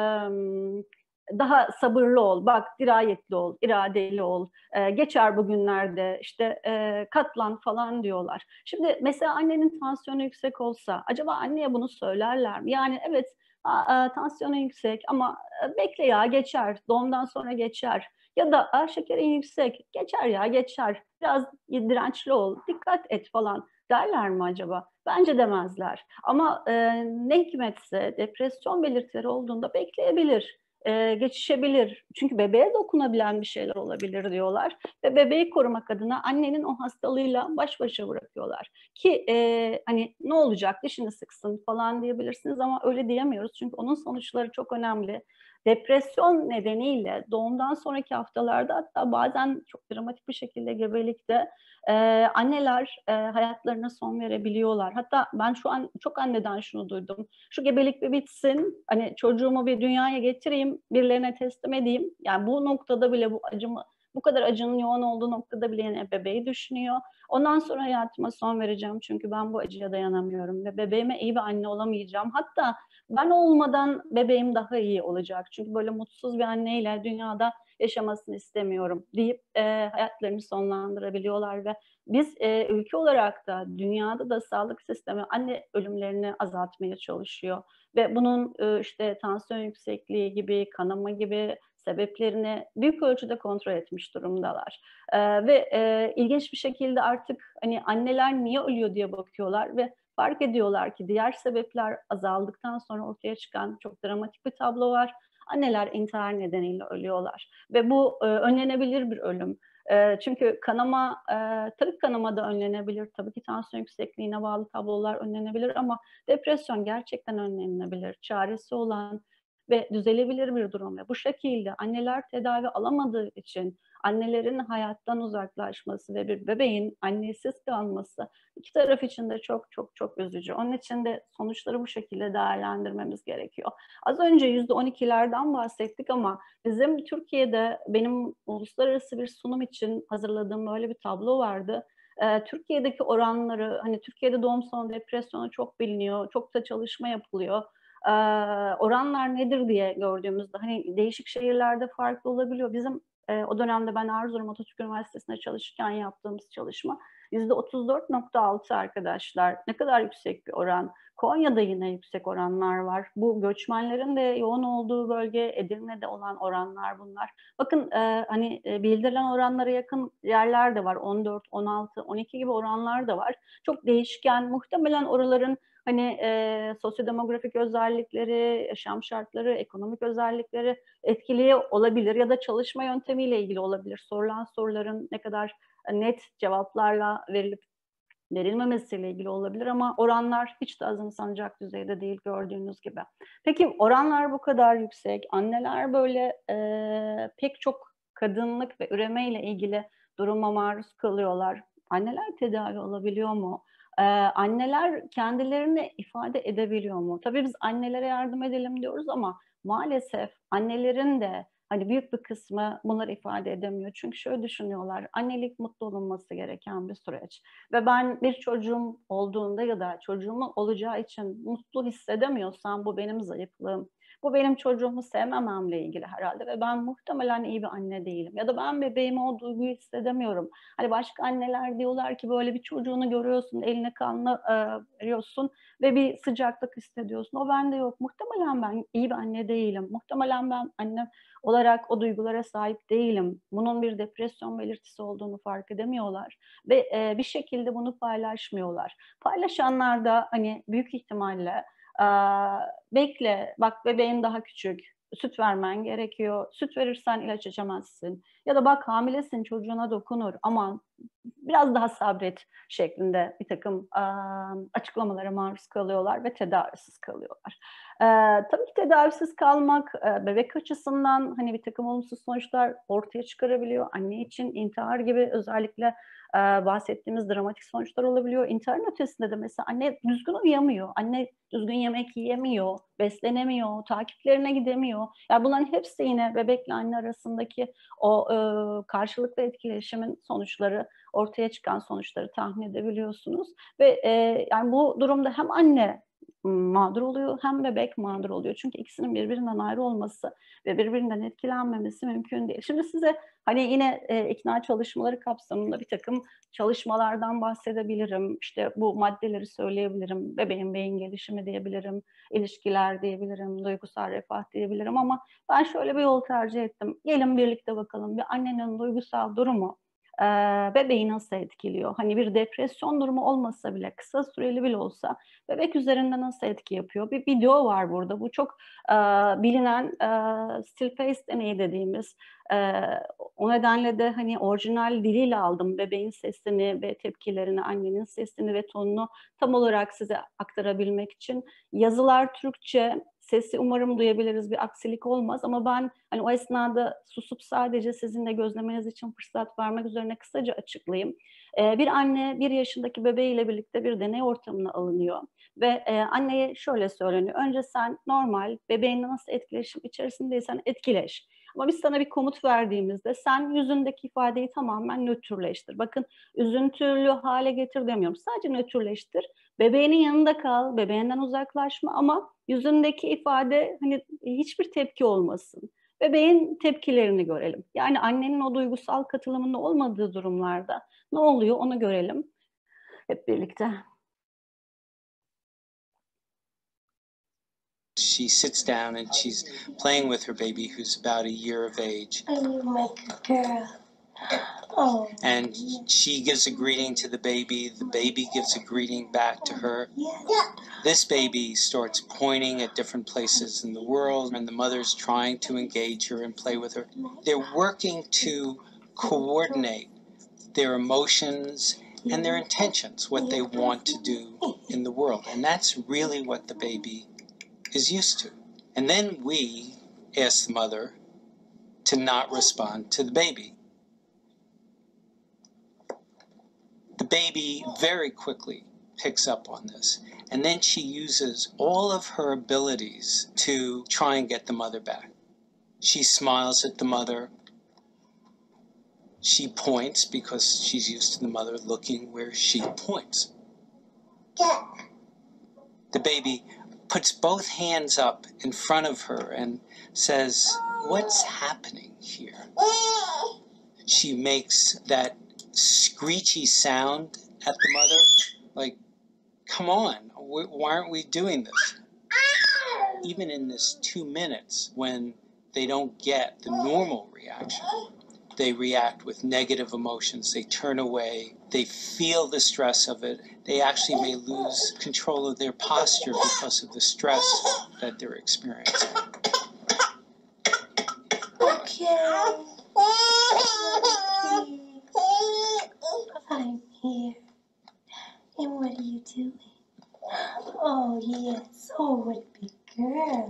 daha sabırlı ol, bak dirayetli ol, iradeli ol, e, geçer bugünlerde işte e, katlan falan diyorlar. Şimdi mesela annenin tansiyonu yüksek olsa acaba anneye bunu söylerler mi? Yani evet a, a, tansiyonu yüksek ama e, bekle ya geçer, doğumdan sonra geçer. Ya da a, şekerin yüksek, geçer ya geçer, biraz dirençli ol, dikkat et falan derler mi acaba? Bence demezler. Ama e, ne hikmetse depresyon belirtileri olduğunda bekleyebilir. e, geçişebilir. Çünkü bebeğe dokunabilen bir şeyler olabilir diyorlar. Ve bebeği korumak adına annenin o hastalığıyla baş başa bırakıyorlar. Ki e, hani ne olacak, dişini sıksın falan diyebilirsiniz ama öyle diyemiyoruz. Çünkü onun sonuçları çok önemli. Depresyon nedeniyle doğumdan sonraki haftalarda, hatta bazen çok dramatik bir şekilde gebelikte e, anneler e, hayatlarına son verebiliyorlar. Hatta ben şu an çok anneden şunu duydum. Şu gebelik bir bitsin, hani çocuğumu bir dünyaya getireyim, birilerine teslim edeyim. Yani bu noktada bile bu acımı, bu kadar acının yoğun olduğu noktada bile yine bebeği düşünüyor. Ondan sonra hayatıma son vereceğim çünkü ben bu acıya dayanamıyorum ve bebeğime iyi bir anne olamayacağım. Hatta ben olmadan bebeğim daha iyi olacak. Çünkü böyle mutsuz bir anneyle dünyada yaşamasını istemiyorum deyip e, hayatlarını sonlandırabiliyorlar ve biz e, ülke olarak da dünyada da sağlık sistemi anne ölümlerini azaltmaya çalışıyor ve bunun e, işte tansiyon yüksekliği gibi, kanama gibi sebeplerini büyük ölçüde kontrol etmiş durumdalar. E, ve e, ilginç bir şekilde artık hani anneler niye ölüyor diye bakıyorlar ve fark ediyorlar ki diğer sebepler azaldıktan sonra ortaya çıkan çok dramatik bir tablo var. Anneler intihar nedeniyle ölüyorlar ve bu e, önlenebilir bir ölüm. E, çünkü kanama, e, tabii kanama da önlenebilir, tabii ki tansiyon yüksekliğine bağlı tablolar önlenebilir ama depresyon gerçekten önlenebilir. Çaresi olan ve düzelebilir bir durum ve bu şekilde anneler tedavi alamadığı için annelerin hayattan uzaklaşması ve bir bebeğin annesiz kalması iki taraf için de çok çok çok üzücü. Onun için de sonuçları bu şekilde değerlendirmemiz gerekiyor. Az önce yüzde on ikilerden bahsettik ama bizim Türkiye'de benim uluslararası bir sunum için hazırladığım böyle bir tablo vardı. Ee, Türkiye'deki oranları, hani Türkiye'de doğum sonu depresyonu çok biliniyor, çok da çalışma yapılıyor. Ee, oranlar nedir diye gördüğümüzde hani değişik şehirlerde farklı olabiliyor. Bizim e, o dönemde ben Erzurum Atatürk Üniversitesi'nde çalışırken yaptığımız çalışma yüzde otuz dört nokta altı arkadaşlar. Ne kadar yüksek bir oran. Konya'da yine yüksek oranlar var. Bu göçmenlerin de yoğun olduğu bölge, Edirne'de olan oranlar bunlar. Bakın e, hani e, bildirilen oranlara yakın yerler de var. on dört, on altı, on iki gibi oranlar da var. Çok değişken. Muhtemelen oraların hani e, sosyodemografik özellikleri, yaşam şartları, ekonomik özellikleri etkili olabilir ya da çalışma yöntemiyle ilgili olabilir. Sorulan soruların ne kadar net cevaplarla verilip verilmemesiyle ilgili olabilir ama oranlar hiç de azımsanacak düzeyde değil gördüğünüz gibi. Peki oranlar bu kadar yüksek, anneler böyle e, pek çok kadınlık ve üremeyle ilgili duruma maruz kalıyorlar. Anneler tedavi olabiliyor mu? Ee, anneler kendilerini ifade edebiliyor mu? Tabii biz annelere yardım edelim diyoruz ama maalesef annelerin de hani büyük bir kısmı bunları ifade edemiyor. Çünkü şöyle düşünüyorlar, annelik mutlu olunması gereken bir süreç. Ve ben bir çocuğum olduğunda ya da çocuğumun olacağı için mutlu hissedemiyorsam bu benim zayıflığım. Bu benim çocuğumu sevmememle ilgili herhalde ve ben muhtemelen iyi bir anne değilim. Ya da ben bebeğime o duyguyu hissedemiyorum. Hani başka anneler diyorlar ki böyle bir çocuğunu görüyorsun, eline kanlı e, veriyorsun ve bir sıcaklık hissediyorsun. O bende yok. Muhtemelen ben iyi bir anne değilim. Muhtemelen ben anne olarak o duygulara sahip değilim. Bunun bir depresyon belirtisi olduğunu fark edemiyorlar ve e, bir şekilde bunu paylaşmıyorlar. Paylaşanlar da hani büyük ihtimalle e, bekle, bak bebeğin daha küçük, süt vermen gerekiyor, süt verirsen ilaç içemezsin ya da bak hamilesin çocuğuna dokunur aman biraz daha sabret şeklinde bir takım e, açıklamalara maruz kalıyorlar ve tedavisiz kalıyorlar. E, tabii ki tedavisiz kalmak e, bebek açısından hani bir takım olumsuz sonuçlar ortaya çıkarabiliyor. Anne için intihar gibi özellikle e, bahsettiğimiz dramatik sonuçlar olabiliyor. İntiharın ötesinde de mesela anne düzgün uyuyamıyor, anne düzgün yemek yiyemiyor, beslenemiyor, takiplerine gidemiyor. Yani bunların hepsi yine bebekle anne arasındaki o e, karşılıklı etkileşimin sonuçları, ortaya çıkan sonuçları tahmin edebiliyorsunuz. Ve e, yani bu durumda hem anne mağdur oluyor hem bebek mağdur oluyor. Çünkü ikisinin birbirinden ayrı olması ve birbirinden etkilenmemesi mümkün değil. Şimdi size hani yine e, ikna çalışmaları kapsamında bir takım çalışmalardan bahsedebilirim. İşte bu maddeleri söyleyebilirim. Bebeğin beyin gelişimi diyebilirim, ilişkiler diyebilirim, duygusal refah diyebilirim ama ben şöyle bir yol tercih ettim. Gelin birlikte bakalım bir annenin duygusal durumu e, bebeği nasıl etkiliyor? Hani bir depresyon durumu olmasa bile, kısa süreli bile olsa bebek üzerinde nasıl etki yapıyor? Bir video var burada. Bu çok e, bilinen e, still face deneyi dediğimiz. E, O nedenle de hani orijinal diliyle aldım bebeğin sesini ve tepkilerini, annenin sesini ve tonunu tam olarak size aktarabilmek için. Yazılar Türkçe, sesi umarım duyabiliriz, bir aksilik olmaz ama ben hani o esnada susup sadece sizin de gözlemeniz için fırsat vermek üzerine kısaca açıklayayım. Ee, bir anne bir yaşındaki bebeğiyle birlikte bir deney ortamına alınıyor ve e, anneye şöyle söyleniyor. Önce sen normal bebeğinle nasıl etkileşim içerisindeysen etkileş. Ama biz sana bir komut verdiğimizde sen yüzündeki ifadeyi tamamen nötrleştir. Bakın üzüntülü hale getir demiyorum. Sadece nötrleştir. Bebeğinin yanında kal, bebeğinden uzaklaşma ama yüzündeki ifade hani hiçbir tepki olmasın. Bebeğin tepkilerini görelim. Yani annenin o duygusal katılımının olmadığı durumlarda ne oluyor onu görelim hep birlikte. She sits down and she's playing with her baby who's about a year of age. I'm like a girl. Oh. And she gives a greeting to the baby. The baby gives a greeting back to her. Yeah. This baby starts pointing at different places in the world, and the mother's trying to engage her and play with her. They're working to coordinate their emotions and their intentions, what they want to do in the world. And that's really what the baby is used to. And then we ask the mother to not respond to the baby. The baby very quickly picks up on this. And then she uses all of her abilities to try and get the mother back. She smiles at the mother. She points because she's used to the mother looking where she points. The baby puts both hands up in front of her and says, "What's happening here?" She makes that screechy sound at the mother, like, "Come on, why aren't we doing this?" Even in this two minutes when they don't get the normal reaction, they react with negative emotions, they turn away, they feel the stress of it, they actually may lose control of their posture because of the stress that they're experiencing. Okay. I'm here. And what are you doing? Oh, yes. Oh, what a big girl.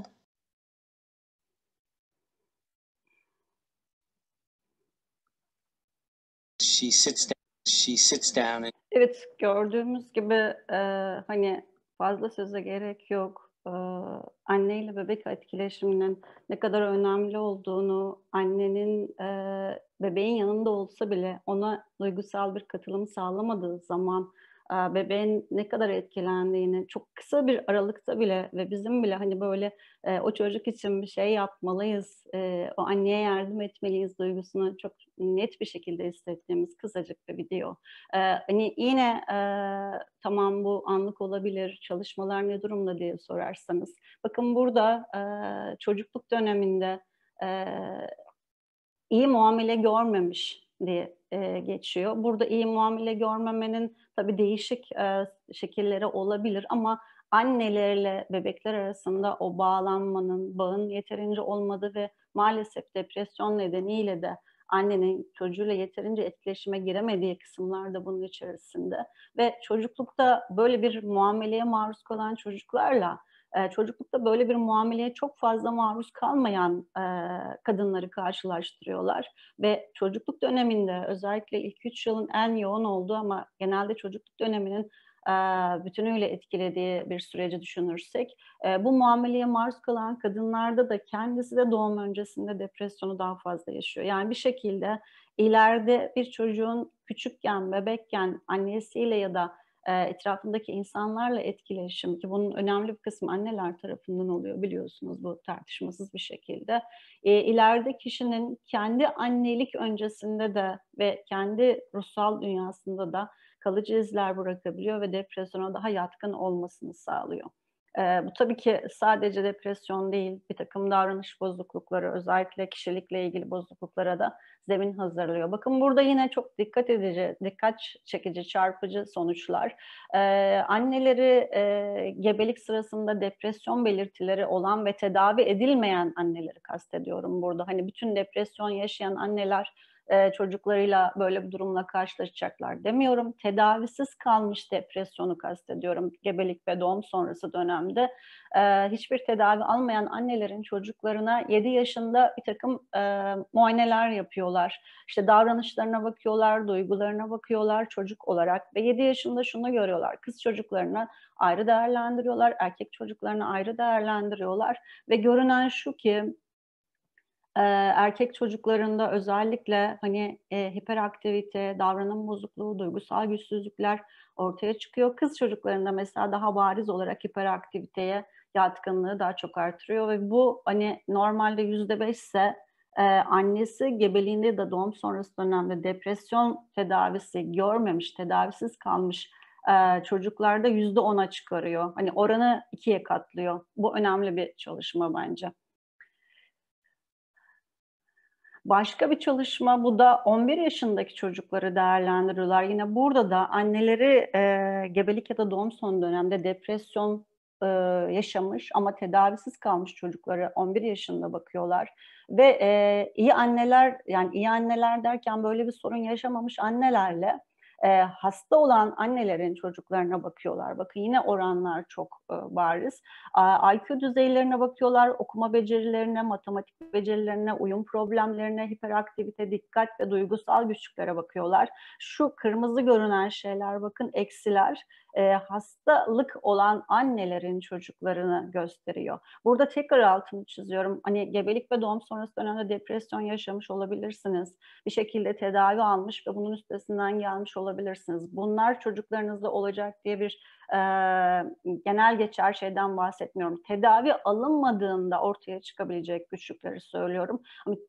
She sits down. She sits down and Evet, gördüğümüz gibi e, hani fazla söze gerek yok. E, anne ile bebek etkileşiminin ne kadar önemli olduğunu, annenin e, bebeğin yanında olsa bile ona duygusal bir katılım sağlamadığı zaman e, bebeğin ne kadar etkilendiğini çok kısa bir aralıkta bile ve bizim bile hani böyle e, o çocuk için bir şey yapmalıyız, e, o anneye yardım etmeliyiz duygusunu çok net bir şekilde hissettiğimiz kısacık bir video. Ee, hani yine e, tamam bu anlık olabilir, çalışmalar ne durumda diye sorarsanız. Bakın burada e, çocukluk döneminde e, iyi muamele görmemiş diye e, geçiyor. Burada iyi muamele görmemenin tabii değişik e, şekilleri olabilir ama annelerle bebekler arasında o bağlanmanın, bağın yeterince olmadığı ve maalesef depresyon nedeniyle de annenin çocuğuyla yeterince etkileşime giremediği kısımlar da bunun içerisinde. Ve çocuklukta böyle bir muameleye maruz kalan çocuklarla e, çocuklukta böyle bir muameleye çok fazla maruz kalmayan e, kadınları karşılaştırıyorlar. Ve çocukluk döneminde özellikle ilk üç yılın en yoğun olduğu ama genelde çocukluk döneminin e, bütünüyle etkilediği bir süreci düşünürsek e, bu muameleye maruz kalan kadınlarda da kendisi de doğum öncesinde depresyonu daha fazla yaşıyor. Yani bir şekilde ileride bir çocuğun küçükken, bebekken annesiyle ya da e, etrafındaki insanlarla etkileşim ki bunun önemli bir kısmı anneler tarafından oluyor biliyorsunuz bu tartışmasız bir şekilde. E, ileride kişinin kendi annelik öncesinde de ve kendi ruhsal dünyasında da kalıcı izler bırakabiliyor ve depresyona daha yatkın olmasını sağlıyor. Ee, bu tabii ki sadece depresyon değil, bir takım davranış bozuklukları, özellikle kişilikle ilgili bozukluklara da zemin hazırlıyor. Bakın burada yine çok dikkat edici, dikkat çekici, çarpıcı sonuçlar. Ee, anneleri e, gebelik sırasında depresyon belirtileri olan ve tedavi edilmeyen anneleri kastediyorum burada. Hani bütün depresyon yaşayan anneler e, çocuklarıyla böyle bir durumla karşılaşacaklar demiyorum. Tedavisiz kalmış depresyonu kastediyorum gebelik ve doğum sonrası dönemde. E, hiçbir tedavi almayan annelerin çocuklarına yedi yaşında bir takım e, muayeneler yapıyorlar. İşte davranışlarına bakıyorlar, duygularına bakıyorlar çocuk olarak ve yedi yaşında şunu görüyorlar. Kız çocuklarına ayrı değerlendiriyorlar, erkek çocuklarına ayrı değerlendiriyorlar ve görünen şu ki Eee, erkek çocuklarında özellikle, hani, eee, hiperaktivite, davranım bozukluğu, duygusal güçsüzlükler ortaya çıkıyor. Kız çocuklarında mesela daha bariz olarak hiperaktiviteye yatkınlığı daha çok artırıyor ve bu, hani, normalde yüzde beşse, eee, annesi gebeliğinde ya da doğum sonrası dönemde depresyon tedavisi görmemiş, tedavisiz kalmış, eee, çocuklarda yüzde ona çıkarıyor. Hani, oranı ikiye katlıyor. Bu önemli bir çalışma bence. Başka bir çalışma, bu da on bir yaşındaki çocukları değerlendiriyorlar. Yine burada da anneleri eee, gebelik ya da doğum son dönemde depresyon eee, yaşamış ama tedavisiz kalmış çocukları on bir yaşında bakıyorlar. Ve eee, iyi anneler, yani iyi anneler derken böyle bir sorun yaşamamış annelerle eee, hasta olan annelerin çocuklarına bakıyorlar. Bakın yine oranlar çok eee, bariz. I Q düzeylerine bakıyorlar, okuma becerilerine, matematik becerilerine, uyum problemlerine, hiperaktivite, dikkat ve duygusal güçlüklere bakıyorlar. Şu kırmızı görünen şeyler bakın eksiler, e, hastalık olan annelerin çocuklarını gösteriyor. Burada tekrar altını çiziyorum. Hani gebelik ve doğum sonrası dönemde depresyon yaşamış olabilirsiniz. Bir şekilde tedavi almış ve bunun üstesinden gelmiş olabilirsiniz. Bunlar çocuklarınızda olacak diye bir e, genel geçer şeyden bahsetmiyorum. Tedavi alınmadığında ortaya çıkabilecek güçlükleri söylüyorum.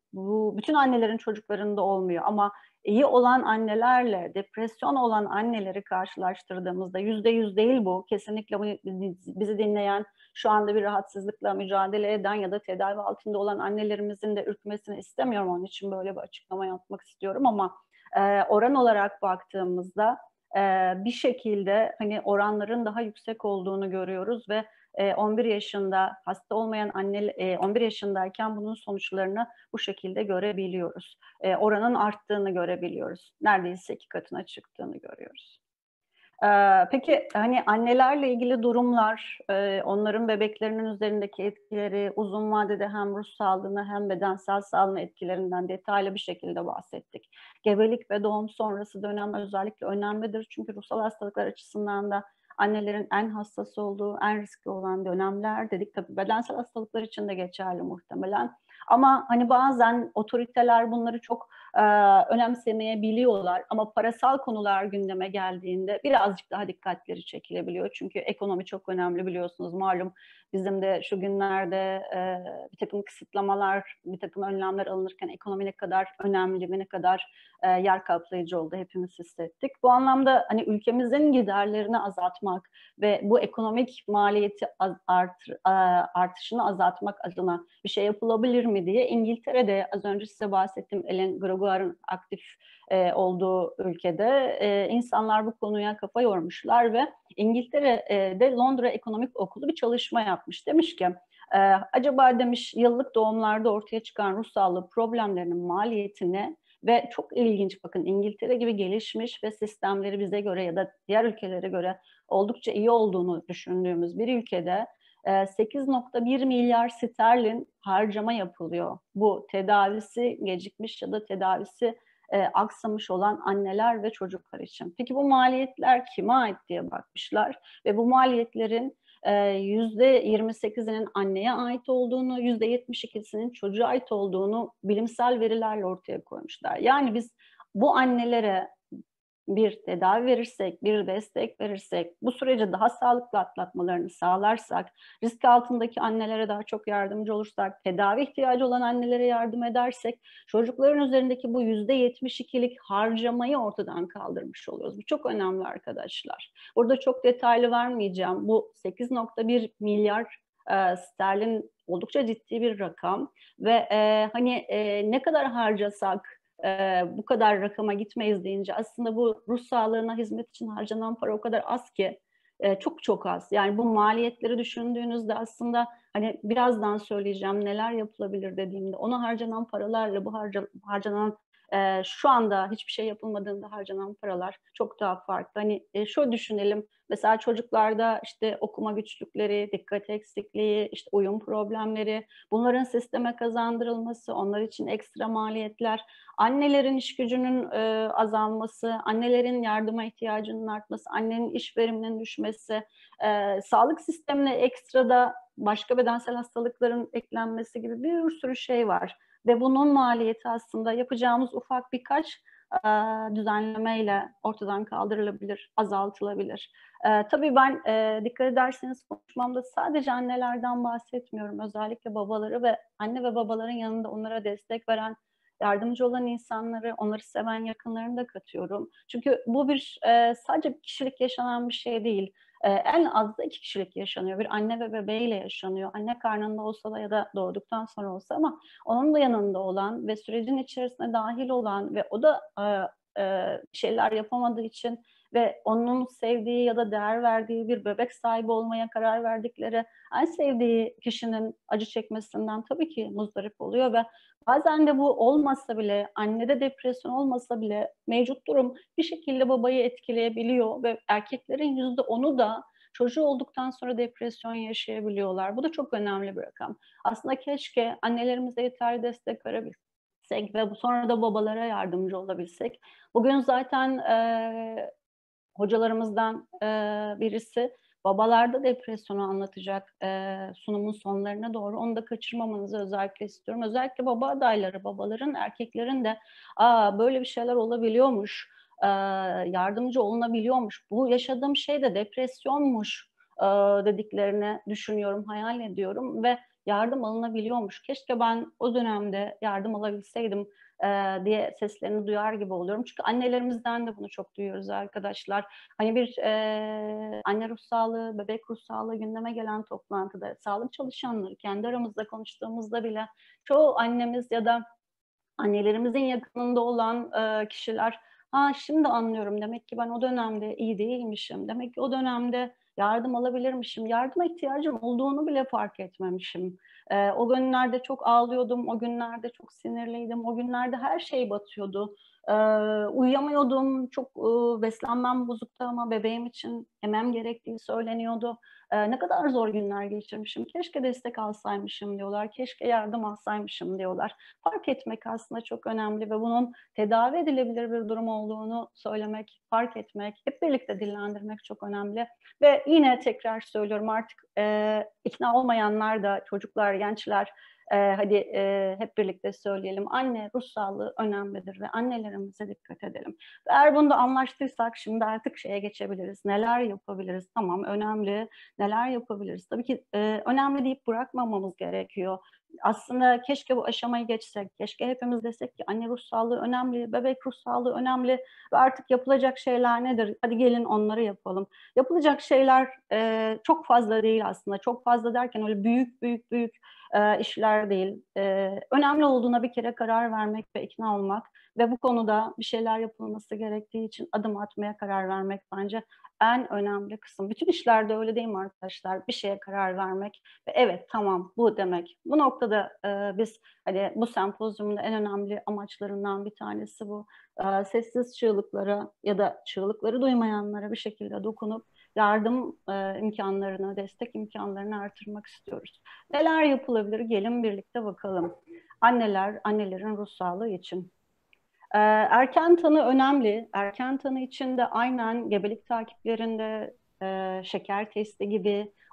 Bu bütün annelerin çocuklarında olmuyor ama iyi olan annelerle depresyon olan anneleri karşılaştırdığımızda yüzde yüz değil bu. Kesinlikle bizi dinleyen, şu anda bir rahatsızlıkla mücadele eden ya da tedavi altında olan annelerimizin de ürkmesini istemiyorum. Onun için böyle bir açıklama yapmak istiyorum ama e, oran olarak baktığımızda e, bir şekilde hani oranların daha yüksek olduğunu görüyoruz ve e, on bir yaşında hasta olmayan anne, e, on bir yaşındayken bunun sonuçlarını bu şekilde görebiliyoruz. E, oranın arttığını görebiliyoruz. Neredeyse iki katına çıktığını görüyoruz. Ee, peki hani annelerle ilgili durumlar, e, onların bebeklerinin üzerindeki etkileri, uzun vadede hem ruh sağlığına hem bedensel sağlığına etkilerinden detaylı bir şekilde bahsettik. Gebelik ve doğum sonrası dönem özellikle önemlidir çünkü ruhsal hastalıklar açısından da annelerin en hassas olduğu, en riskli olan dönemler dedik. Tabii bedensel hastalıklar için de geçerli muhtemelen. Ama hani bazen otoriteler bunları çok e, önemsemeyebiliyorlar ama parasal konular gündeme geldiğinde birazcık daha dikkatleri çekilebiliyor. Çünkü ekonomi çok önemli biliyorsunuz malum bizim de şu günlerde e, bir takım kısıtlamalar, bir takım önlemler alınırken ekonomi ne kadar önemli ve ne kadar e, yer kaplayıcı oldu hepimiz hissettik. Bu anlamda hani ülkemizin giderlerini azaltmak ve bu ekonomik maliyeti artır, artışını azaltmak adına bir şey yapılabilir mi diye İngiltere'de az önce size bahsettiğim Ellen Gregoire'ın aktif e, olduğu ülkede e, insanlar bu konuya kafa yormuşlar ve İngiltere'de Londra Ekonomik Okulu bir çalışma yapmış. Demiş ki e, acaba demiş yıllık doğumlarda ortaya çıkan ruh sağlığı problemlerinin maliyetini ve çok ilginç bakın İngiltere gibi gelişmiş ve sistemleri bize göre ya da diğer ülkelere göre oldukça iyi olduğunu düşündüğümüz bir ülkede sekiz nokta bir milyar sterlin harcama yapılıyor. Bu tedavisi gecikmiş ya da tedavisi e, aksamış olan anneler ve çocuklar için. Peki bu maliyetler kime ait diye bakmışlar ve bu maliyetlerin yüzde yirmi sekizinin anneye ait olduğunu, yüzde yetmiş ikisinin çocuğa ait olduğunu bilimsel verilerle ortaya koymuşlar. Yani biz bu annelere bir tedavi verirsek, bir destek verirsek, bu süreci daha sağlıklı atlatmalarını sağlarsak, risk altındaki annelere daha çok yardımcı olursak, tedavi ihtiyacı olan annelere yardım edersek, çocukların üzerindeki bu yüzde yetmiş ikilik harcamayı ortadan kaldırmış oluyoruz. Bu çok önemli arkadaşlar. Burada çok detaylı vermeyeceğim. Bu sekiz nokta bir milyar e, sterlin oldukça ciddi bir rakam ve e, hani e, ne kadar harcasak e, bu kadar rakama gitmeyiz deyince aslında bu ruh sağlığına hizmet için harcanan para o kadar az ki e, çok çok az. Yani bu maliyetleri düşündüğünüzde aslında hani birazdan söyleyeceğim neler yapılabilir dediğimde ona harcanan paralarla bu harca, harcanan e, şu anda hiçbir şey yapılmadığında harcanan paralar çok daha farklı. Hani e, şöyle düşünelim. Mesela çocuklarda işte okuma güçlükleri, dikkat eksikliği, işte uyum problemleri, bunların sisteme kazandırılması, onlar için ekstra maliyetler, annelerin iş gücünün e, azalması, annelerin yardıma ihtiyacının artması, annenin iş veriminin düşmesi, e, sağlık sistemine ekstra da başka bedensel hastalıkların eklenmesi gibi bir sürü şey var. Ve bunun maliyeti aslında yapacağımız ufak birkaç e, düzenlemeyle ortadan kaldırılabilir, azaltılabilir. E, tabii ben e, dikkat ederseniz konuşmamda sadece annelerden bahsetmiyorum. Özellikle babaları ve anne ve babaların yanında onlara destek veren, yardımcı olan insanları, onları seven yakınlarını da katıyorum. Çünkü bu bir e, sadece bir kişilik yaşanan bir şey değil. E, en az da iki kişilik yaşanıyor. Bir anne ve bebeğiyle yaşanıyor. Anne karnında olsa da ya da doğduktan sonra olsa ama onun da yanında olan ve sürecin içerisine dahil olan ve o da e, e, şeyler yapamadığı için ve onun sevdiği ya da değer verdiği bir bebek sahibi olmaya karar verdikleri en sevdiği kişinin acı çekmesinden tabii ki muzdarip oluyor ve bazen de bu olmasa bile, annede depresyon olmasa bile mevcut durum bir şekilde babayı etkileyebiliyor ve erkeklerin yüzde onu da çocuğu olduktan sonra depresyon yaşayabiliyorlar. Bu da çok önemli bir rakam. Aslında keşke annelerimize yeterli destek verebilsek ve sonra da babalara yardımcı olabilsek. Bugün zaten e, hocalarımızdan e, birisi babalarda depresyonu anlatacak e, sunumun sonlarına doğru. Onu da kaçırmamanızı özellikle istiyorum. Özellikle baba adayları, babaların, erkeklerin de aa böyle bir şeyler olabiliyormuş, e, yardımcı olunabiliyormuş, bu yaşadığım şey de depresyonmuş e, dediklerini düşünüyorum, hayal ediyorum ve yardım alınabiliyormuş. Keşke ben o dönemde yardım alabilseydim e, diye seslerini duyar gibi oluyorum. Çünkü annelerimizden de bunu çok duyuyoruz arkadaşlar. Hani bir e, anne ruh sağlığı, bebek ruh sağlığı gündeme gelen toplantıda sağlık çalışanları kendi aramızda konuştuğumuzda bile çoğu annemiz ya da annelerimizin yakınında olan e, kişiler ha şimdi anlıyorum demek ki ben o dönemde iyi değilmişim. Demek ki o dönemde yardım alabilirmişim. Yardıma ihtiyacım olduğunu bile fark etmemişim. E, o günlerde çok ağlıyordum, o günlerde çok sinirliydim, o günlerde her şey batıyordu. E, uyuyamıyordum, çok e, beslenmem bozuktu ama bebeğim için yemem gerektiği söyleniyordu. E, ne kadar zor günler geçirmişim. Keşke destek alsaymışım diyorlar, keşke yardım alsaymışım diyorlar. Fark etmek aslında çok önemli ve bunun tedavi edilebilir bir durum olduğunu söylemek, fark etmek, hep birlikte dillendirmek çok önemli. Ve yine tekrar söylüyorum artık e, ikna olmayanlar da çocuklar, gençler e, hadi e, hep birlikte söyleyelim. Anne ruh sağlığı önemlidir ve annelerimize dikkat edelim. Eğer bunda anlaştıysak şimdi artık şeye geçebiliriz. Neler yapabiliriz? Tamam önemli. Neler yapabiliriz? Tabii ki e, önemli deyip bırakmamamız gerekiyor. Aslında keşke bu aşamayı geçsek, keşke hepimiz desek ki anne ruh sağlığı önemli, bebek ruh sağlığı önemli ve artık yapılacak şeyler nedir? Hadi gelin onları yapalım. Yapılacak şeyler e, çok fazla değil aslında. Çok fazla derken öyle büyük büyük büyük e, işler değil. E, önemli olduğuna bir kere karar vermek ve ikna olmak ve bu konuda bir şeyler yapılması gerektiği için adım atmaya karar vermek bence en önemli kısım. Bütün işlerde öyle değil mi arkadaşlar? Bir şeye karar vermek ve evet tamam bu demek. Bu noktada e, biz hani bu sempozyumun en önemli amaçlarından bir tanesi bu. E, sessiz çığlıklara ya da çığlıkları duymayanlara bir şekilde dokunup yardım e, imkanlarını, destek imkanlarını artırmak istiyoruz. Neler yapılabilir? Gelin birlikte bakalım. Anneler, annelerin ruh sağlığı için. Ee, Erken tanı önemli. Erken tanı için de aynen gebelik takiplerinde e, şeker testi gibi,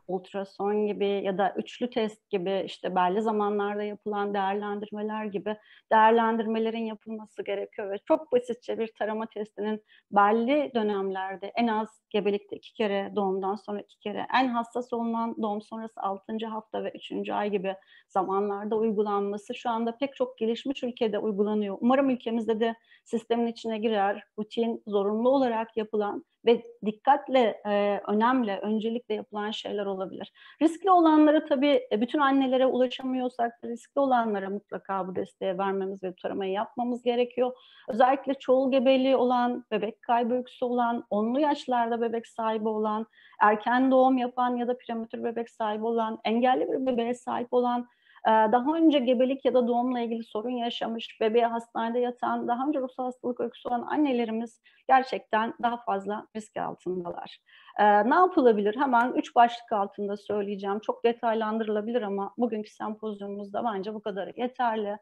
ultrason gibi ya da üçlü test gibi, işte belli zamanlarda yapılan değerlendirmeler gibi değerlendirmelerin yapılması gerekiyor ve çok basitçe bir tarama testinin belli dönemlerde en az gebelikte iki kere, doğumdan sonra iki kere, en hassas olunan doğum sonrası altıncı hafta ve üçüncü ay gibi zamanlarda uygulanması şu anda pek çok gelişmiş ülkede uygulanıyor. Umarım ülkemizde de sistemin içine girer, rutin, zorunlu olarak yapılan ve dikkatle, e, önemli, öncelikle yapılan şeyler olabilir. Riskli olanları tabii bütün annelere ulaşamıyorsak da riskli olanlara mutlaka bu desteği vermemiz ve bu taramayı yapmamız gerekiyor. Özellikle çoğul gebeliği olan, bebek kaybı öyküsü olan, onlu yaşlarda bebek sahibi olan, erken doğum yapan ya da prematür bebek sahibi olan, engelli bir bebeğe sahip olan, daha önce gebelik ya da doğumla ilgili sorun yaşamış, bebeğe hastanede yatan, daha önce ruhsal hastalık öyküsü olan annelerimiz gerçekten daha fazla risk altındalar. Ee, ne yapılabilir? Hemen üç başlık altında söyleyeceğim. Çok detaylandırılabilir ama bugünkü sempozyumumuzda bence bu kadar yeterli.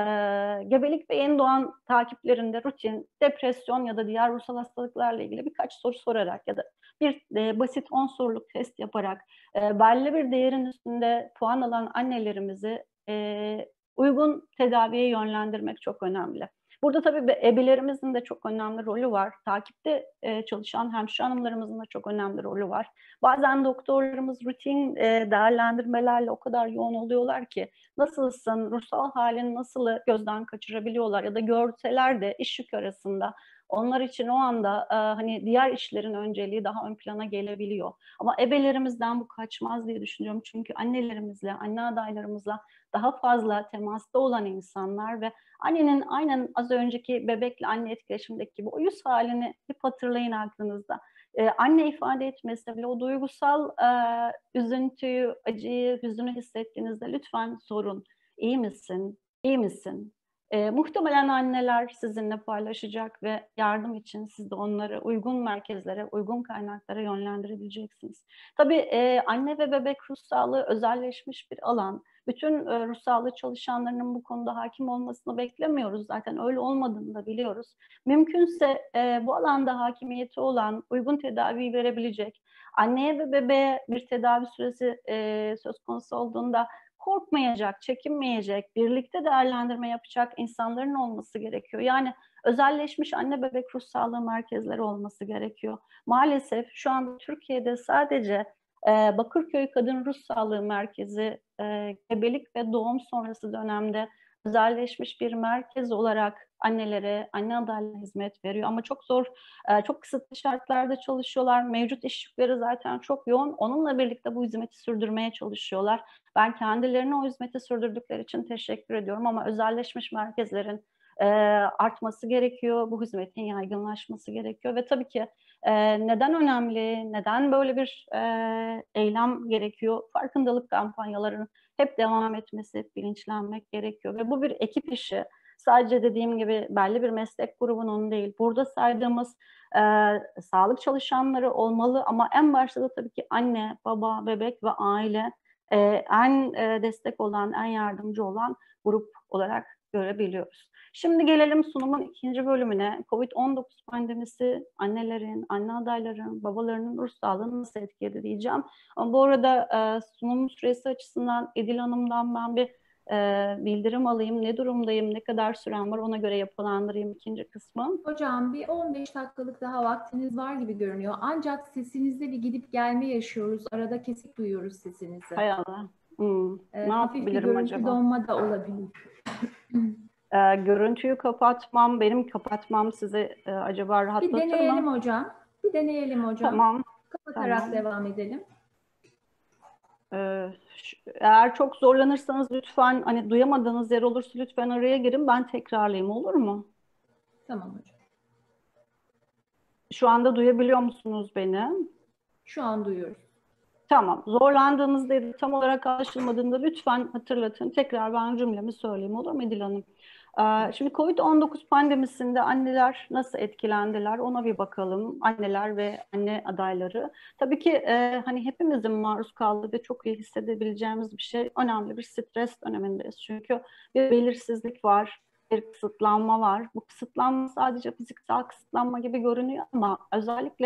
Ee, gebelik ve yeni doğan takiplerinde rutin, depresyon ya da diğer ruhsal hastalıklarla ilgili birkaç soru sorarak ya da bir e, basit on soruluk test yaparak e, belli bir değerin üstünde puan alan annelerimizi e, uygun tedaviye yönlendirmek çok önemli. Burada tabii ebelerimizin de çok önemli rolü var. Takipte e, çalışan hemşire hanımlarımızın da çok önemli rolü var. Bazen doktorlarımız rutin e, değerlendirmelerle o kadar yoğun oluyorlar ki nasılsın, ruhsal halin nasılı gözden kaçırabiliyorlar ya da görseler de iş yükü arasında onlar için o anda e, hani diğer işlerin önceliği daha ön plana gelebiliyor. Ama ebelerimizden bu kaçmaz diye düşünüyorum. Çünkü annelerimizle, anne adaylarımızla daha fazla temasta olan insanlar ve annenin aynen az önceki bebekle anne etkileşimdeki gibi o yüz halini hep hatırlayın aklınızda. Ee, anne ifade etmese bile o duygusal e, üzüntüyü, acıyı, hüzünü hissettiğinizde lütfen sorun. İyi misin? İyi misin? E, muhtemelen anneler sizinle paylaşacak ve yardım için siz de onları uygun merkezlere, uygun kaynaklara yönlendirebileceksiniz. Tabii e, anne ve bebek ruh sağlığı özelleşmiş bir alan. Bütün e, ruh sağlığı çalışanlarının bu konuda hakim olmasını beklemiyoruz. Zaten öyle olmadığını da biliyoruz. Mümkünse e, bu alanda hakimiyeti olan, uygun tedaviyi verebilecek, anneye ve bebeğe bir tedavi süresi e, söz konusu olduğunda korkmayacak, çekinmeyecek, birlikte değerlendirme yapacak insanların olması gerekiyor. Yani özelleşmiş anne bebek ruh sağlığı merkezleri olması gerekiyor. Maalesef şu anda Türkiye'de sadece e, Bakırköy Kadın Ruh Sağlığı Merkezi e, gebelik ve doğum sonrası dönemde özelleşmiş bir merkez olarak annelere, anne adaylarına hizmet veriyor. Ama çok zor, e, çok kısıtlı şartlarda çalışıyorlar. Mevcut iş yükleri zaten çok yoğun. Onunla birlikte bu hizmeti sürdürmeye çalışıyorlar. Ben kendilerine o hizmeti sürdürdükleri için teşekkür ediyorum ama özelleşmiş merkezlerin e, artması gerekiyor, bu hizmetin yaygınlaşması gerekiyor ve tabii ki e, neden önemli, neden böyle bir e, eylem gerekiyor? Farkındalık kampanyalarının hep devam etmesi, hep bilinçlenmek gerekiyor ve bu bir ekip işi. Sadece dediğim gibi belli bir meslek grubunun değil, burada saydığımız e, sağlık çalışanları olmalı ama en başta da tabii ki anne, baba, bebek ve aile e, en e, destek olan, en yardımcı olan grup olarak görebiliyoruz. Şimdi gelelim sunumun ikinci bölümüne. kovid on dokuz pandemisi annelerin, anne adayların, babalarının ruh sağlığını nasıl etkiledi diyeceğim. Ama bu arada e, sunum süresi açısından İdil Hanım'dan ben bir e, bildirim alayım. Ne durumdayım, ne kadar sürem var ona göre yapılandırayım ikinci kısmı. Hocam bir on beş dakikalık daha vaktiniz var gibi görünüyor. Ancak sesinizde bir gidip gelme yaşıyoruz. Arada kesik duyuyoruz sesinizi. Hay Allah. Hmm. Ee, Ne hafif bir yapabilirim görüntü acaba? donma da olabilir. Ee, görüntüyü kapatmam, benim kapatmam size e, acaba Bir rahatlatır deneyelim mı? hocam. Bir deneyelim hocam. Tamam. Kapatarak Tamam. devam edelim. Ee, eğer çok zorlanırsanız lütfen hani duyamadığınız yer olursa lütfen araya girin. Ben tekrarlayayım, olur mu? Tamam hocam. Şu anda duyabiliyor musunuz beni? Şu an duyuyoruz. Tamam. Zorlandığınızda ya da tam olarak anlaşılmadığında lütfen hatırlatın. Tekrar ben cümlemi söyleyeyim, olur mu İdil Hanım? Ee, şimdi kovid on dokuz pandemisinde anneler nasıl etkilendiler ona bir bakalım. Anneler ve anne adayları. Tabii ki e, hani hepimizin maruz kaldığı ve çok iyi hissedebileceğimiz bir şey, önemli bir stres dönemindeyiz. Çünkü bir belirsizlik var, bir kısıtlanma var. Bu kısıtlanma sadece fiziksel kısıtlanma gibi görünüyor ama özellikle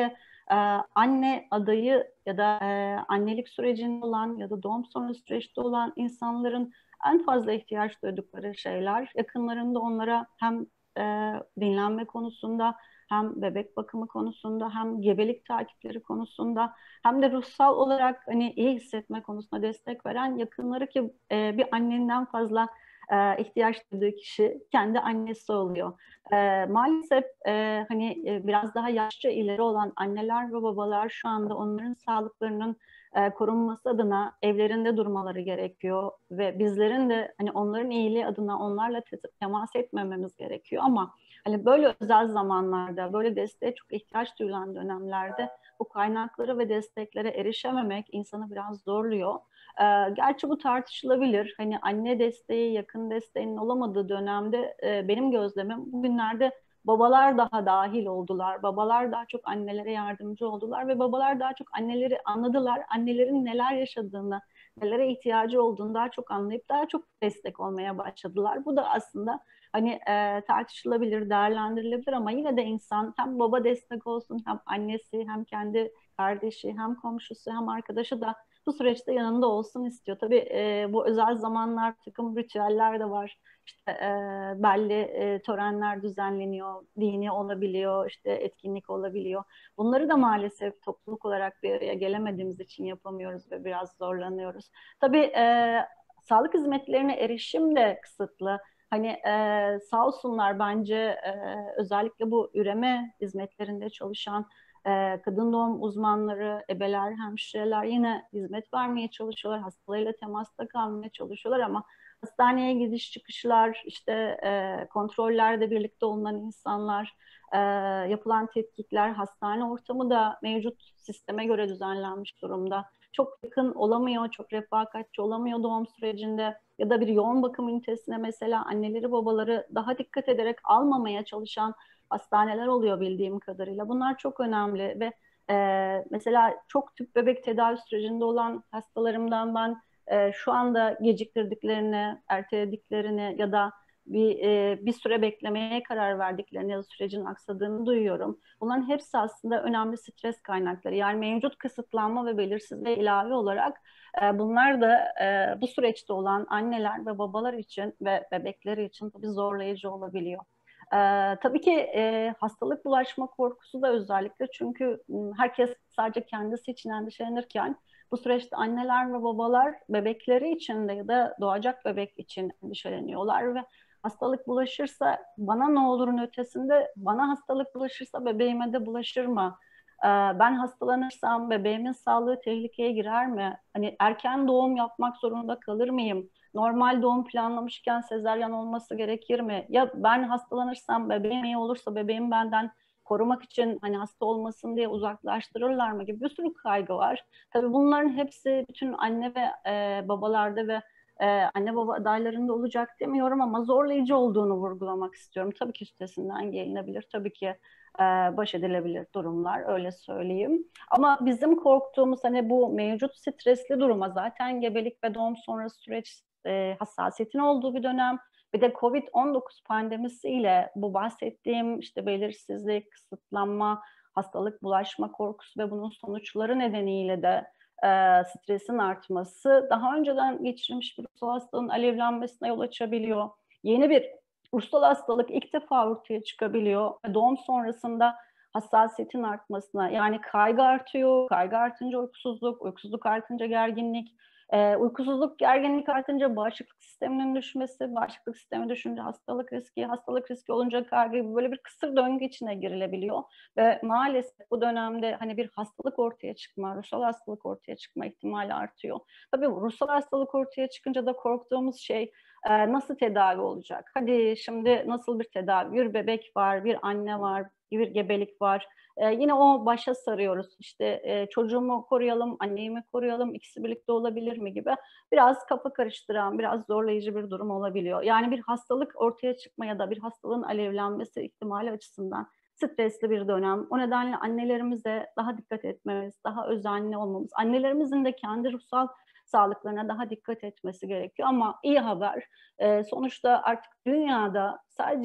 e, anne adayı ya da e, annelik sürecinde olan ya da doğum sonrası süreçte olan insanların en fazla ihtiyaç duydukları şeyler, yakınlarında onlara hem e, dinlenme konusunda, hem bebek bakımı konusunda, hem gebelik takipleri konusunda, hem de ruhsal olarak hani iyi hissetme konusunda destek veren yakınları, ki e, bir annenin fazla e, ihtiyaç duyduğu kişi kendi annesi oluyor. E, maalesef e, hani e, biraz daha yaşça ileri olan anneler ve babalar şu anda onların sağlıklarının e, korunması adına evlerinde durmaları gerekiyor ve bizlerin de hani onların iyiliği adına onlarla te temas etmememiz gerekiyor. Ama hani böyle özel zamanlarda, böyle desteğe çok ihtiyaç duyulan dönemlerde bu kaynaklara ve desteklere erişememek insanı biraz zorluyor. Ee, gerçi bu tartışılabilir. Hani anne desteği, yakın desteğinin olamadığı dönemde e, benim gözlemim bugünlerde babalar daha dahil oldular. Babalar daha çok annelere yardımcı oldular ve babalar daha çok anneleri anladılar. Annelerin neler yaşadığını, nelere ihtiyacı olduğunu daha çok anlayıp daha çok destek olmaya başladılar. Bu da aslında hani e, tartışılabilir, değerlendirilebilir ama yine de insan hem baba destek olsun, hem annesi, hem kendi kardeşi, hem komşusu, hem arkadaşı da bu süreçte yanında olsun istiyor. Tabii e, bu özel zamanlar, bir takım ritüeller de var. İşte e, belli e, törenler düzenleniyor, dini olabiliyor, işte etkinlik olabiliyor. Bunları da maalesef topluluk olarak bir araya gelemediğimiz için yapamıyoruz ve biraz zorlanıyoruz. Tabii e, sağlık hizmetlerine erişim de kısıtlı. Hani e, sağ olsunlar bence e, özellikle bu üreme hizmetlerinde çalışan e, kadın doğum uzmanları, ebeler, hemşireler yine hizmet vermeye çalışıyorlar. Hastalarıyla temasta kalmaya çalışıyorlar ama hastaneye gidiş çıkışlar, işte e, kontrollerde birlikte olunan insanlar, e, yapılan tetkikler, hastane ortamı da mevcut sisteme göre düzenlenmiş durumda. Çok yakın olamıyor, çok refakatçi olamıyor doğum sürecinde ya da bir yoğun bakım ünitesine mesela anneleri babaları daha dikkat ederek almamaya çalışan hastaneler oluyor bildiğim kadarıyla. Bunlar çok önemli ve e, mesela çok tüp bebek tedavi sürecinde olan hastalarımdan ben e, şu anda geciktirdiklerini, ertelediklerini ya da bir e, bir süre beklemeye karar verdiklerini ya da sürecin aksadığını duyuyorum. Bunların hepsi aslında önemli stres kaynakları. Yani mevcut kısıtlanma ve belirsizliğe ilave olarak e, bunlar da e, bu süreçte olan anneler ve babalar için ve bebekleri için tabii zorlayıcı olabiliyor. Ee, tabii ki e, hastalık bulaşma korkusu da özellikle, çünkü m, herkes sadece kendisi için endişelenirken bu süreçte anneler ve babalar bebekleri için de ya da doğacak bebek için endişeleniyorlar ve hastalık bulaşırsa bana ne olurun ötesinde, bana hastalık bulaşırsa bebeğime de bulaşır mı? Ee, ben hastalanırsam bebeğimin sağlığı tehlikeye girer mi? Hani erken doğum yapmak zorunda kalır mıyım? Normal doğum planlamışken sezaryen olması gerekir mi? Ya ben hastalanırsam, bebeğim iyi olursa bebeğim benden korumak için hani hasta olmasın diye uzaklaştırırlar mı gibi bir sürü kaygı var. Tabii bunların hepsi bütün anne ve e, babalarda ve e, anne baba adaylarında olacak demiyorum ama zorlayıcı olduğunu vurgulamak istiyorum. Tabii ki üstesinden gelinebilir, tabii ki e, baş edilebilir durumlar, öyle söyleyeyim. Ama bizim korktuğumuz hani bu mevcut stresli duruma, zaten gebelik ve doğum sonrası süreç e, hassasiyetin olduğu bir dönem. Bir de kovid on dokuz pandemisiyle bu bahsettiğim işte belirsizlik, kısıtlanma, hastalık bulaşma korkusu ve bunun sonuçları nedeniyle de e, stresin artması daha önceden geçirilmiş bir ruhsal hastalığın alevlenmesine yol açabiliyor. Yeni bir ruhsal hastalık ilk defa ortaya çıkabiliyor. Doğum sonrasında hassasiyetin artmasına, yani kaygı artıyor, kaygı artınca uykusuzluk, uykusuzluk artınca gerginlik, ee, uykusuzluk, gerginlik artınca bağışıklık sisteminin düşmesi, bağışıklık sistemi düşünce hastalık riski, hastalık riski olunca kaygı gibi böyle bir kısır döngü içine girilebiliyor. Ve maalesef bu dönemde hani bir hastalık ortaya çıkma, ruhsal hastalık ortaya çıkma ihtimali artıyor. Tabii ruhsal hastalık ortaya çıkınca da korktuğumuz şey e, nasıl tedavi olacak? Hadi şimdi nasıl bir tedavi? Bir bebek var, bir anne var, bir gebelik var. Ee, yine o başa sarıyoruz. İşte e, çocuğumu koruyalım, annemi koruyalım, ikisi birlikte olabilir mi gibi. Biraz kafa karıştıran, biraz zorlayıcı bir durum olabiliyor. Yani bir hastalık ortaya çıkma ya da bir hastalığın alevlenmesi ihtimali açısından stresli bir dönem. O nedenle annelerimize daha dikkat etmemiz, daha özenli olmamız, annelerimizin de kendi ruhsal sağlıklarına daha dikkat etmesi gerekiyor. Ama iyi haber, e, sonuçta artık dünyada sadece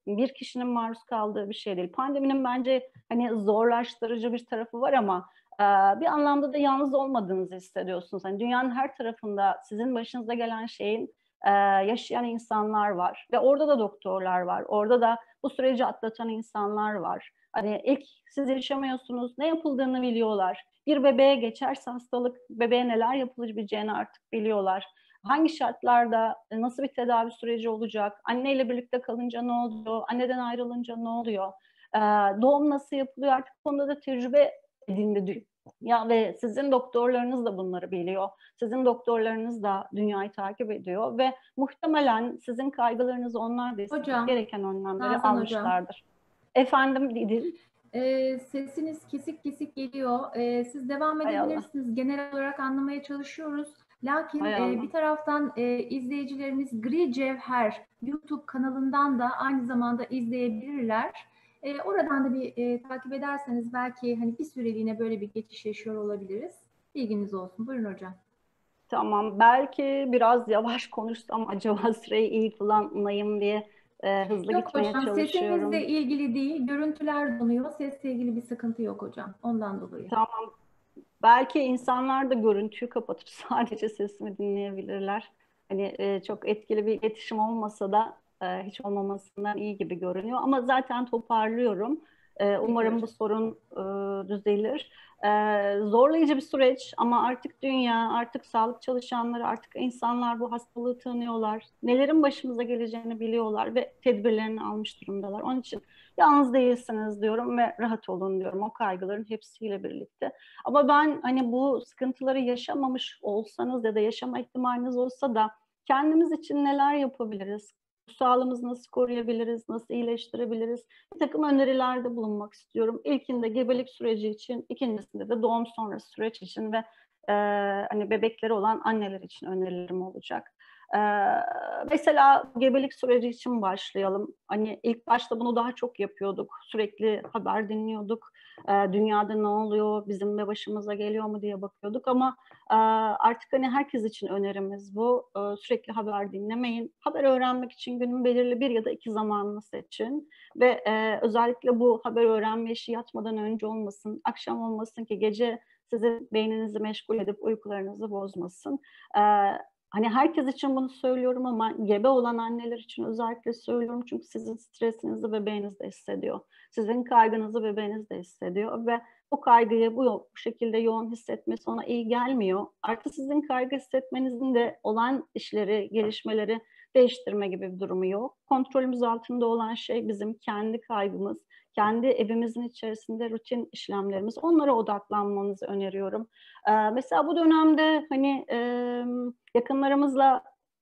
bir kişinin maruz kaldığı bir şey değil. Pandeminin bence hani zorlaştırıcı bir tarafı var ama e, bir anlamda da yalnız olmadığınızı hissediyorsunuz. Hani dünyanın her tarafında sizin başınıza gelen şeyin e, yaşayan insanlar var ve orada da doktorlar var. Orada da bu süreci atlatan insanlar var. Hani ilk siz yaşamıyorsunuz, ne yapıldığını biliyorlar. Bir bebeğe geçerse hastalık, bebeğe neler yapılabileceğini artık biliyorlar. Hangi şartlarda nasıl bir tedavi süreci olacak? Anneyle birlikte kalınca ne oluyor? Anneden ayrılınca ne oluyor? Ee, doğum nasıl yapılıyor? Artık bu konuda da tecrübe edindi. Ya ve sizin doktorlarınız da bunları biliyor. Sizin doktorlarınız da dünyayı takip ediyor ve muhtemelen sizin kaygılarınızı onlar da Hocam, gereken önlemleri Nazan hocam. almışlardır. Efendim Didil? Ee, sesiniz kesik kesik geliyor. Ee, siz devam Hay Allah. edebilirsiniz. Genel olarak anlamaya çalışıyoruz. Lakin Hay e, Allah. bir taraftan e, izleyicilerimiz Gri Cevher YouTube kanalından da aynı zamanda izleyebilirler. E, oradan da bir e, takip ederseniz belki hani bir süreliğine böyle bir geçiş yaşıyor olabiliriz. Bilginiz olsun. Buyurun hocam. Tamam. Belki biraz yavaş konuşsam acaba süreyi iyi kullanmayayım diye e, hızlı Yok gitmeye hocam, çalışıyorum. sesinizle ilgili değil, görüntüler donuyor. Sesle ilgili bir sıkıntı yok hocam. Ondan dolayı. Tamam. Belki insanlar da görüntüyü kapatıp sadece sesimi dinleyebilirler. Hani e, çok etkili bir iletişim olmasa da e, hiç olmamasından iyi gibi görünüyor. Ama zaten toparlıyorum. E, Peki umarım bu hocam. sorun e, düzelir. E, zorlayıcı bir süreç ama artık dünya, artık sağlık çalışanları, artık insanlar bu hastalığı tanıyorlar. Nelerin başımıza geleceğini biliyorlar ve tedbirlerini almış durumdalar. Onun için yalnız değilsiniz diyorum ve rahat olun diyorum o kaygıların hepsiyle birlikte. Ama ben hani bu sıkıntıları yaşamamış olsanız ya da yaşama ihtimaliniz olsa da kendimiz için neler yapabiliriz? Sağlığımızı nasıl koruyabiliriz? Nasıl iyileştirebiliriz? Bir takım önerilerde bulunmak istiyorum. İlkinde gebelik süreci için, ikincisinde de doğum sonrası süreç için ve e, hani bebekleri olan anneler için önerilerim olacak. Ee, mesela gebelik süreci için başlayalım. Hani ilk başta bunu daha çok yapıyorduk. Sürekli haber dinliyorduk. Ee, dünyada ne oluyor, bizim de başımıza geliyor mu diye bakıyorduk ama e, artık hani herkes için önerimiz bu. Ee, sürekli haber dinlemeyin. Haber öğrenmek için günün belirli bir ya da iki zamanını seçin ve e, özellikle bu haber öğrenme işi yatmadan önce olmasın, akşam olmasın ki gece sizin beyninizi meşgul edip uykularınızı bozmasın. Ee, Hani herkes için bunu söylüyorum ama gebe olan anneler için özellikle söylüyorum çünkü sizin stresinizi bebeğiniz de hissediyor. Sizin kaygınızı bebeğiniz de hissediyor ve bu kaygıyı bu, bu şekilde yoğun hissetmesi ona iyi gelmiyor. Artı sizin kaygı hissetmenizin de olan işleri, gelişmeleri değiştirme gibi bir durumu yok. Kontrolümüz altında olan şey bizim kendi kaygımız, kendi evimizin içerisinde rutin işlemlerimiz. Onlara odaklanmanızı öneriyorum. Ee, mesela bu dönemde hani e, yakınlarımızla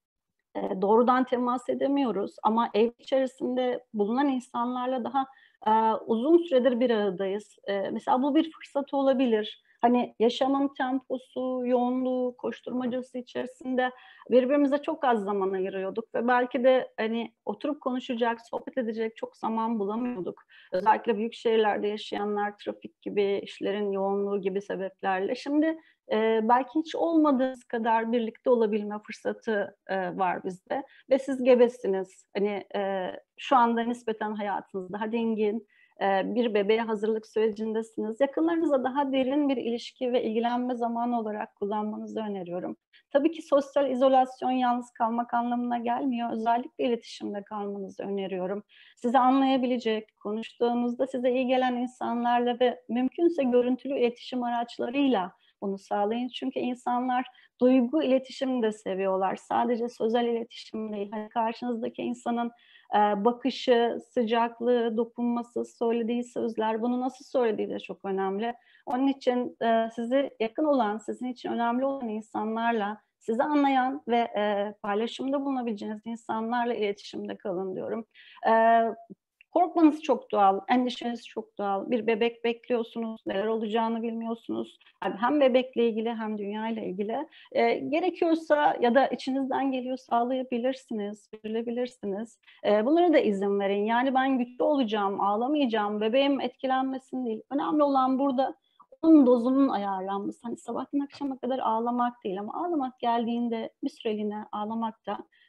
e, doğrudan temas edemiyoruz ama ev içerisinde bulunan insanlarla daha e, uzun süredir bir aradayız. E, mesela bu bir fırsat olabilir. Hani yaşamın temposu, yoğunluğu, koşturmacası içerisinde birbirimize çok az zaman ayırıyorduk ve belki de hani oturup konuşacak, sohbet edecek çok zaman bulamıyorduk. Özellikle büyük şehirlerde yaşayanlar trafik gibi, işlerin yoğunluğu gibi sebeplerle. Şimdi e, belki hiç olmadığınız kadar birlikte olabilme fırsatı e, var bizde ve siz gebesiniz. Hani e, şu anda nispeten hayatınız daha dingin, e, bir bebeğe hazırlık sürecindesiniz. Yakınlarınıza daha derin bir ilişki ve ilgilenme zamanı olarak kullanmanızı öneriyorum. Tabii ki sosyal izolasyon yalnız kalmak anlamına gelmiyor. Özellikle iletişimde kalmanızı öneriyorum. Sizi anlayabilecek, konuştuğunuzda size iyi gelen insanlarla ve mümkünse görüntülü iletişim araçlarıyla bunu sağlayın. Çünkü insanlar duygu iletişimi de seviyorlar. Sadece sözel iletişim değil. Hani karşınızdaki insanın e, bakışı, sıcaklığı, dokunması, söylediği sözler, bunu nasıl söylediği de çok önemli. Onun için e, sizi yakın olan, sizin için önemli olan insanlarla, sizi anlayan ve e, paylaşımda bulunabileceğiniz insanlarla iletişimde kalın diyorum. E, Korkmanız çok doğal, endişeniz çok doğal. Bir bebek bekliyorsunuz, neler olacağını bilmiyorsunuz. Yani hem bebekle ilgili hem dünya ile ilgili. E, gerekiyorsa ya da içinizden geliyor sağlayabilirsiniz, verilebilirsiniz. E, bunlara da izin verin. Yani ben güçlü olacağım, ağlamayacağım, bebeğim etkilenmesin değil. Önemli olan burada onun dozunun ayarlanması. Hani sabahtan akşama kadar ağlamak değil ama ağlamak geldiğinde bir süreliğine ağlamak da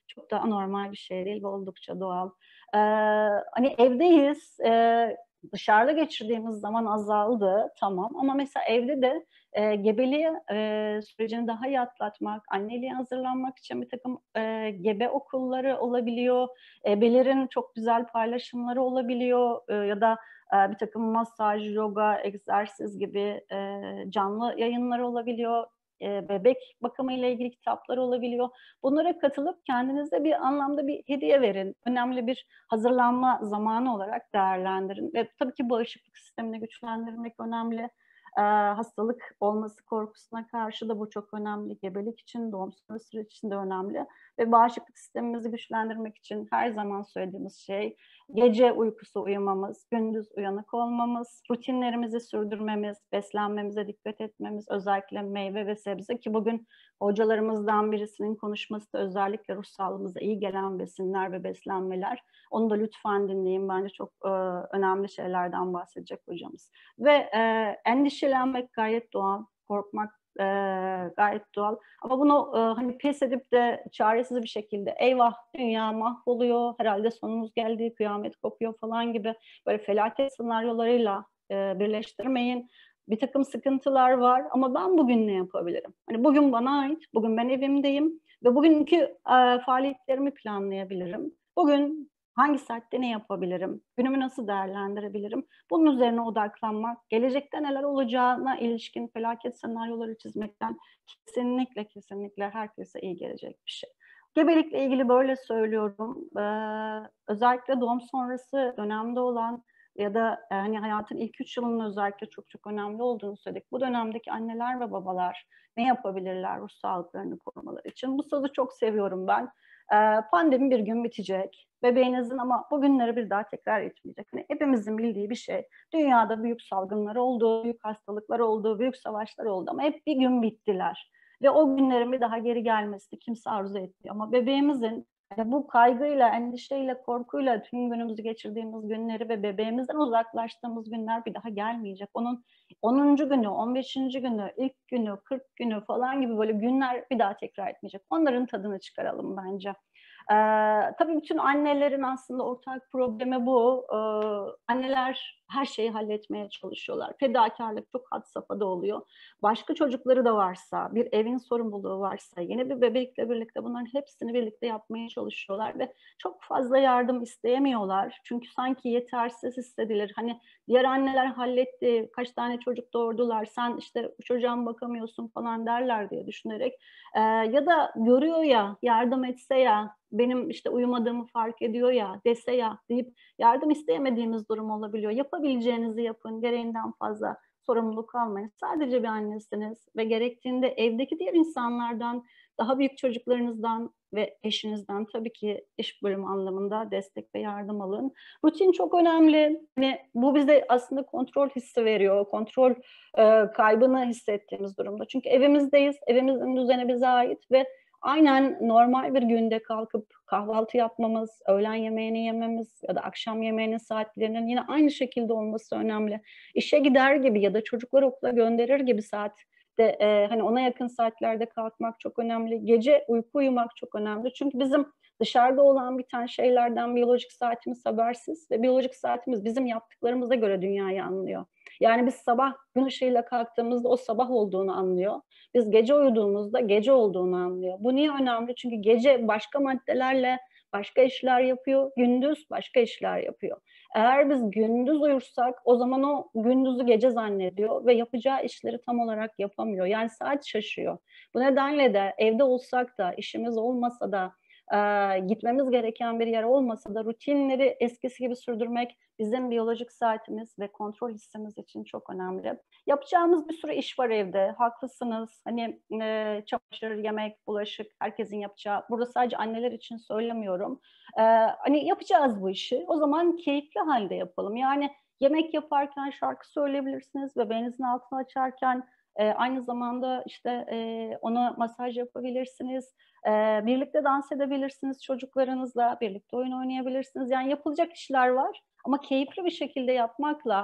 Çok da anormal bir şey değil ve oldukça doğal. Ee, hani evdeyiz, e, dışarıda geçirdiğimiz zaman azaldı, tamam. Ama mesela evde de e, gebeliği e, sürecini daha iyi atlatmak, anneliğe hazırlanmak için bir takım e, gebe okulları olabiliyor. Ebelerin çok güzel paylaşımları olabiliyor e, ya da e, bir takım masaj, yoga, egzersiz gibi e, canlı yayınları olabiliyor. E, bebek bakımı ile ilgili kitaplar olabiliyor. Bunlara katılıp kendinize bir anlamda bir hediye verin. Önemli bir hazırlanma zamanı olarak değerlendirin. Ve tabii ki bağışıklık sistemini güçlendirmek önemli. Ee, hastalık olması korkusuna karşı da bu çok önemli. Gebelik için, doğum sonrası süreç için de önemli. Ve bağışıklık sistemimizi güçlendirmek için her zaman söylediğimiz şey gece uykusu uyumamız, gündüz uyanık olmamız, rutinlerimizi sürdürmemiz, beslenmemize dikkat etmemiz, özellikle meyve ve sebze ki bugün hocalarımızdan birisinin konuşması da özellikle ruh sağlığımıza iyi gelen besinler ve beslenmeler. Onu da lütfen dinleyin. Bence çok e, önemli şeylerden bahsedecek hocamız. Ve e, endişelenmek gayet doğal, korkmak e, gayet doğal. Ama bunu e, hani pes edip de çaresiz bir şekilde eyvah dünya mahvoluyor, herhalde sonumuz geldi, kıyamet kopuyor falan gibi böyle felaket senaryolarıyla e, birleştirmeyin. Bir takım sıkıntılar var ama ben bugün ne yapabilirim? Hani bugün bana ait, bugün ben evimdeyim ve bugünkü e, faaliyetlerimi planlayabilirim. Bugün hangi saatte ne yapabilirim? Günümü nasıl değerlendirebilirim? Bunun üzerine odaklanmak, gelecekte neler olacağına ilişkin felaket senaryoları çizmekten kesinlikle kesinlikle herkese iyi gelecek bir şey. Gebelikle ilgili böyle söylüyorum. Ee, özellikle doğum sonrası dönemde olan ya da hani hayatın ilk üç yılının özellikle çok çok önemli olduğunu söyledik. Bu dönemdeki anneler ve babalar ne yapabilirler ruh sağlıklarını korumaları için? Bu sözü çok seviyorum ben. Ee, pandemi bir gün bitecek. Bebeğinizin ama bu günleri bir daha tekrar etmeyecek. Hani hepimizin bildiği bir şey. Dünyada büyük salgınlar oldu, büyük hastalıklar oldu, büyük savaşlar oldu ama hep bir gün bittiler. Ve o günlerin bir daha geri gelmesini kimse arzu etmiyor. Ama bebeğimizin yani bu kaygıyla, endişeyle, korkuyla tüm günümüzü geçirdiğimiz günleri ve bebeğimizden uzaklaştığımız günler bir daha gelmeyecek. Onun onuncu günü, on beşinci günü, ilk günü, kırk günü falan gibi böyle günler bir daha tekrar etmeyecek. Onların tadını çıkaralım bence. Ee, tabii bütün annelerin aslında ortak problemi bu. Ee, anneler her şeyi halletmeye çalışıyorlar. Fedakarlık çok had safhada oluyor. Başka çocukları da varsa, bir evin sorumluluğu varsa, yeni bir bebekle birlikte bunların hepsini birlikte yapmaya çalışıyorlar ve çok fazla yardım isteyemiyorlar. Çünkü sanki yetersiz hissedilir. Hani diğer anneler halletti, kaç tane çocuk doğurdular, sen işte çocuğa bakamıyorsun falan derler diye düşünerek. Ee, ya da görüyor ya, yardım etse ya, benim işte uyumadığımı fark ediyor ya, dese ya deyip yardım isteyemediğimiz durum olabiliyor. Yapabileceğinizi yapın, gereğinden fazla sorumluluk almayın. Sadece bir annesiniz ve gerektiğinde evdeki diğer insanlardan, daha büyük çocuklarınızdan ve eşinizden tabii ki iş bölümü anlamında destek ve yardım alın. Rutin çok önemli. Yani bu bize aslında kontrol hissi veriyor. Kontrol e, kaybını hissettiğimiz durumda. Çünkü evimizdeyiz. Evimizin düzeni bize ait ve aynen normal bir günde kalkıp kahvaltı yapmamız, öğlen yemeğini yememiz ya da akşam yemeğinin saatlerinin yine aynı şekilde olması önemli. İşe gider gibi ya da çocukları okula gönderir gibi saat de e, hani ona yakın saatlerde kalkmak çok önemli. Gece uyku uyumak çok önemli. Çünkü bizim dışarıda olan biten şeylerden biyolojik saatimiz habersiz ve biyolojik saatimiz bizim yaptıklarımıza göre dünyayı anlıyor. Yani biz sabah gün ışığıyla kalktığımızda o sabah olduğunu anlıyor. Biz gece uyuduğumuzda gece olduğunu anlıyor. Bu niye önemli? Çünkü gece başka maddelerle başka işler yapıyor, gündüz başka işler yapıyor. Eğer biz gündüz uyursak o zaman o gündüzü gece zannediyor ve yapacağı işleri tam olarak yapamıyor. Yani saat şaşıyor. Bu nedenle de evde olsak da, işimiz olmasa da, e, gitmemiz gereken bir yer olmasa da rutinleri eskisi gibi sürdürmek bizim biyolojik saatimiz ve kontrol hissimiz için çok önemli. Yapacağımız bir sürü iş var evde. Haklısınız. Hani e, çamaşır, yemek, bulaşık herkesin yapacağı. Burada sadece anneler için söylemiyorum. E, hani yapacağız bu işi. O zaman keyifli halde yapalım. Yani yemek yaparken şarkı söyleyebilirsiniz. Bebeğinizin altını açarken e, aynı zamanda işte e, ona masaj yapabilirsiniz. E, birlikte dans edebilirsiniz çocuklarınızla. Birlikte oyun oynayabilirsiniz. Yani yapılacak işler var. Ama keyifli bir şekilde yapmakla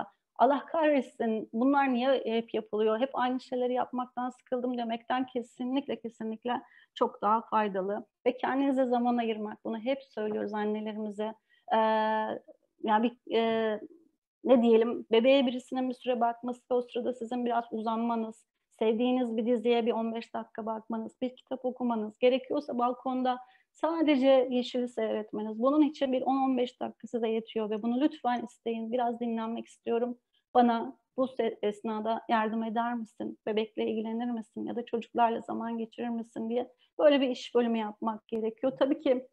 Allah kahretsin bunlar niye hep yapılıyor, hep aynı şeyleri yapmaktan sıkıldım demekten kesinlikle kesinlikle çok daha faydalı. Ve kendinize zaman ayırmak, bunu hep söylüyoruz annelerimize. Ee, yani bir, e, ne diyelim, bebeğe birisinin bir süre bakması ve o sırada sizin biraz uzanmanız, sevdiğiniz bir diziye bir on beş dakika bakmanız, bir kitap okumanız, gerekiyorsa balkonda sadece yeşili seyretmeniz. Bunun için bir on on beş dakika size yetiyor ve bunu lütfen isteyin. Biraz dinlenmek istiyorum. Bana bu esnada yardım eder misin? Bebekle ilgilenir misin? Ya da çocuklarla zaman geçirir misin diye böyle bir iş bölümü yapmak gerekiyor. Tabii ki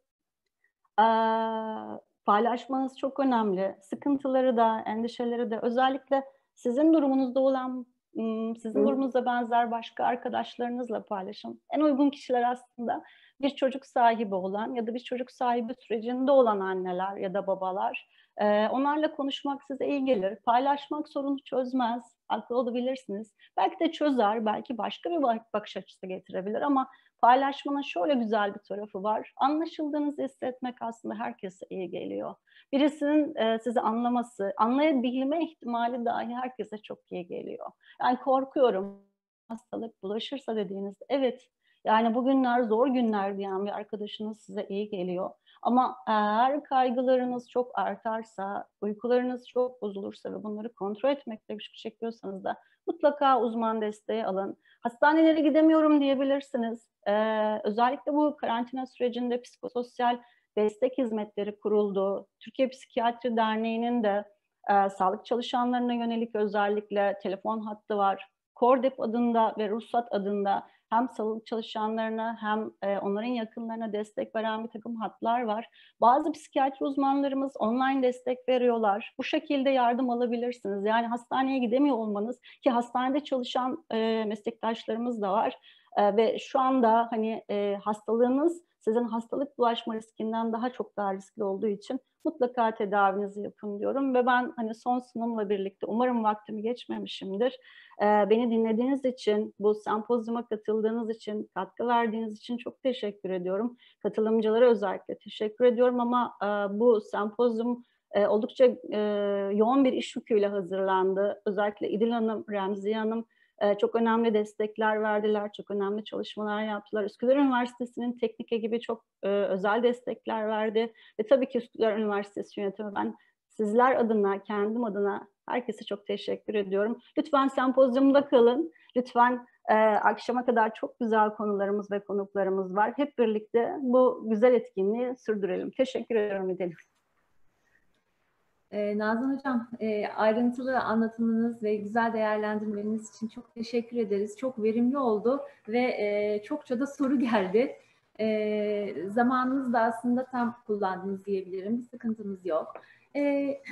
paylaşmanız çok önemli. Sıkıntıları da, endişeleri de, özellikle sizin durumunuzda olan, sizin durumunuzda benzer başka arkadaşlarınızla paylaşın. En uygun kişiler aslında bir çocuk sahibi olan ya da bir çocuk sahibi sürecinde olan anneler ya da babalar. Onlarla konuşmak size iyi gelir. Paylaşmak sorunu çözmez. Haklı olabilirsiniz. Belki de çözer, belki başka bir bakış açısı getirebilir ama paylaşmanın şöyle güzel bir tarafı var. Anlaşıldığınızı hissetmek aslında herkese iyi geliyor. Birisinin e, sizi anlaması, anlayabilme ihtimali dahi herkese çok iyi geliyor. Yani korkuyorum hastalık bulaşırsa dediğinizde evet, yani bugünler zor günler diyen bir arkadaşınız size iyi geliyor. Ama eğer kaygılarınız çok artarsa, uykularınız çok bozulursa ve bunları kontrol etmekte güçlük çekiyorsanız da mutlaka uzman desteği alın. Hastanelere gidemiyorum diyebilirsiniz. Ee, özellikle bu karantina sürecinde psikososyal destek hizmetleri kuruldu. Türkiye Psikiyatri Derneği'nin de e, sağlık çalışanlarına yönelik özellikle telefon hattı var. Kordep adında ve Ruhsat adında hem sağlık çalışanlarına hem e, onların yakınlarına destek veren bir takım hatlar var. Bazı psikiyatri uzmanlarımız online destek veriyorlar. Bu şekilde yardım alabilirsiniz. Yani hastaneye gidemiyor olmanız, ki hastanede çalışan e, meslektaşlarımız da var. E, ve şu anda hani e, hastalığınız sizin hastalık bulaşma riskinden daha çok daha riskli olduğu için mutlaka tedavinizi yapın diyorum. Ve ben hani son sunumla birlikte, umarım vaktimi geçmemişimdir. E, beni dinlediğiniz için, bu sempozyuma katıldığınız için, katkı verdiğiniz için çok teşekkür ediyorum. Katılımcılara özellikle teşekkür ediyorum ama e, bu sempozyum e, oldukça e, yoğun bir iş yüküyle hazırlandı. Özellikle İdil Hanım, Remziye Hanım çok önemli destekler verdiler, çok önemli çalışmalar yaptılar. Üsküdar Üniversitesi'nin teknik ekibi çok özel destekler verdi. Ve tabii ki Üsküdar Üniversitesi yönetimi, ben sizler adına, kendim adına herkese çok teşekkür ediyorum. Lütfen sempozyumda kalın. Lütfen e, akşama kadar çok güzel konularımız ve konuklarımız var. Hep birlikte bu güzel etkinliği sürdürelim. Teşekkür ediyorum İdil. Ee, Nazan Hocam, e, ayrıntılı anlatımınız ve güzel değerlendirmeniz için çok teşekkür ederiz. Çok verimli oldu ve e, çokça da soru geldi. E, zamanınızı da aslında tam kullandınız diyebilirim. Bir sıkıntımız yok. E,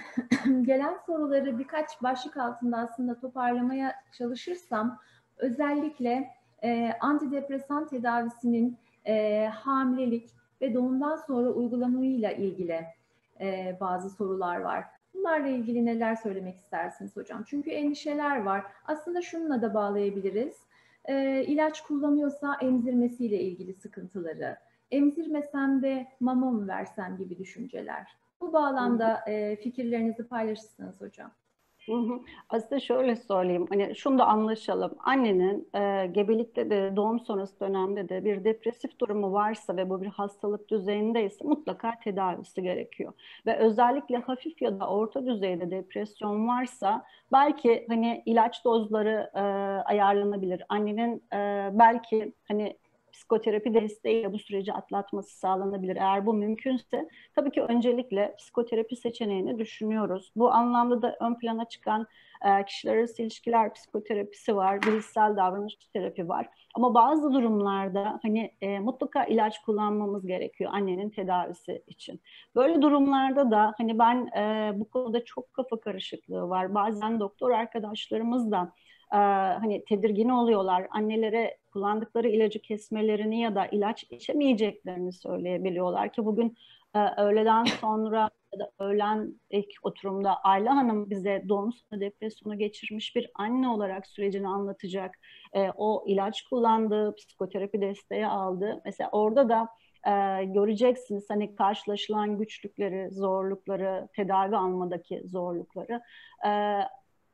gelen soruları birkaç başlık altında aslında toparlamaya çalışırsam, özellikle e, antidepresan tedavisinin e, hamilelik ve doğumdan sonra uygulamayla ilgili Ee, bazı sorular var. Bunlarla ilgili neler söylemek istersiniz hocam? Çünkü endişeler var. Aslında şununla da bağlayabiliriz. Ee, ilaç kullanıyorsa emzirmesiyle ilgili sıkıntıları, emzirmesem de mama mı versem gibi düşünceler. Bu bağlamda e, fikirlerinizi paylaşırsınız hocam. Hı hı. Aslında şöyle söyleyeyim, hani şunu da anlaşalım. Annenin e, gebelikte de doğum sonrası dönemde de bir depresif durumu varsa ve bu bir hastalık düzeyindeyse mutlaka tedavisi gerekiyor. Ve özellikle hafif ya da orta düzeyde depresyon varsa belki hani ilaç dozları e, ayarlanabilir. Annenin e, belki hani psikoterapi desteğiyle bu süreci atlatması sağlanabilir. Eğer bu mümkünse tabii ki öncelikle psikoterapi seçeneğini düşünüyoruz. Bu anlamda da ön plana çıkan e, kişiler arası ilişkiler psikoterapisi var, bilişsel davranış terapi var. Ama bazı durumlarda hani e, mutlaka ilaç kullanmamız gerekiyor annenin tedavisi için. Böyle durumlarda da hani ben e, bu konuda çok kafa karışıklığı var. Bazen doktor arkadaşlarımız da Ee, hani tedirgin oluyorlar. Annelere kullandıkları ilacı kesmelerini ya da ilaç içemeyeceklerini söyleyebiliyorlar ki bugün e, öğleden sonra ya da öğlen ilk oturumda Ayla Hanım bize doğum sonu depresyonu geçirmiş bir anne olarak sürecini anlatacak. E, o ilaç kullandı, psikoterapi desteği aldı. Mesela orada da e, göreceksiniz hani karşılaşılan güçlükleri, zorlukları, tedavi almadaki zorlukları. E,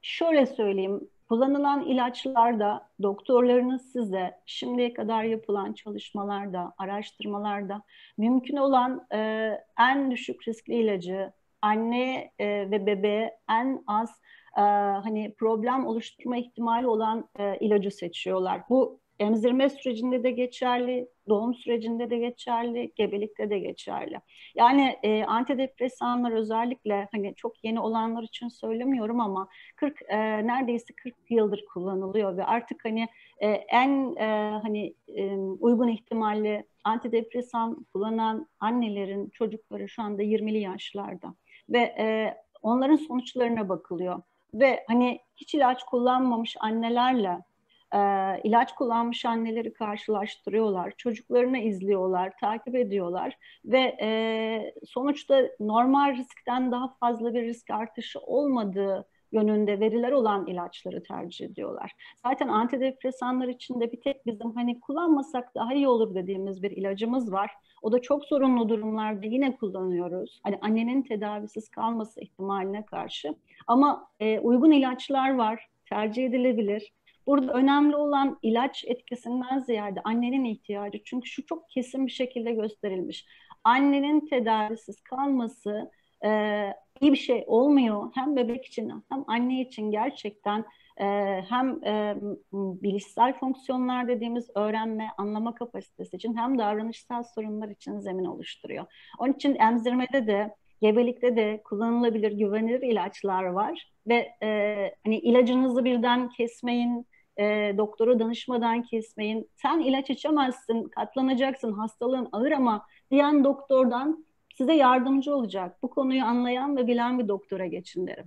Şöyle söyleyeyim, kullanılan ilaçlarda doktorlarınız size şimdiye kadar yapılan çalışmalarda, araştırmalarda mümkün olan e, en düşük riskli ilacı anne e, ve bebeğe en az e, hani problem oluşturma ihtimali olan e, ilacı seçiyorlar. Bu emzirme sürecinde de geçerli, doğum sürecinde de geçerli, gebelikte de geçerli. Yani e, antidepresanlar özellikle hani çok yeni olanlar için söylemiyorum ama kırk e, neredeyse kırk yıldır kullanılıyor ve artık hani e, en e, hani e, uygun ihtimalle antidepresan kullanan annelerin çocukları şu anda yirmili yaşlarda ve e, onların sonuçlarına bakılıyor ve hani hiç ilaç kullanmamış annelerle e, ilaç kullanmış anneleri karşılaştırıyorlar, çocuklarını izliyorlar, takip ediyorlar ve e, sonuçta normal riskten daha fazla bir risk artışı olmadığı yönünde veriler olan ilaçları tercih ediyorlar. Zaten antidepresanlar için de bir tek bizim hani kullanmasak daha iyi olur dediğimiz bir ilacımız var. O da çok zorunlu durumlarda yine kullanıyoruz. Hani annenin tedavisiz kalması ihtimaline karşı. Ama e, uygun ilaçlar var, tercih edilebilir. Burada önemli olan ilaç etkisinden ziyade annenin ihtiyacı. Çünkü şu çok kesin bir şekilde gösterilmiş. Annenin tedavisiz kalması e, iyi bir şey olmuyor. Hem bebek için hem anne için gerçekten e, hem e, bilişsel fonksiyonlar dediğimiz öğrenme, anlama kapasitesi için hem davranışsal sorunlar için zemin oluşturuyor. Onun için emzirmede de gebelikte de kullanılabilir güvenilir ilaçlar var ve e, hani ilacınızı birden kesmeyin, e, doktora danışmadan kesmeyin. Sen ilaç içemezsin, katlanacaksın, hastalığın ağır ama diyen doktordan size yardımcı olacak. Bu konuyu anlayan ve bilen bir doktora geçin derim.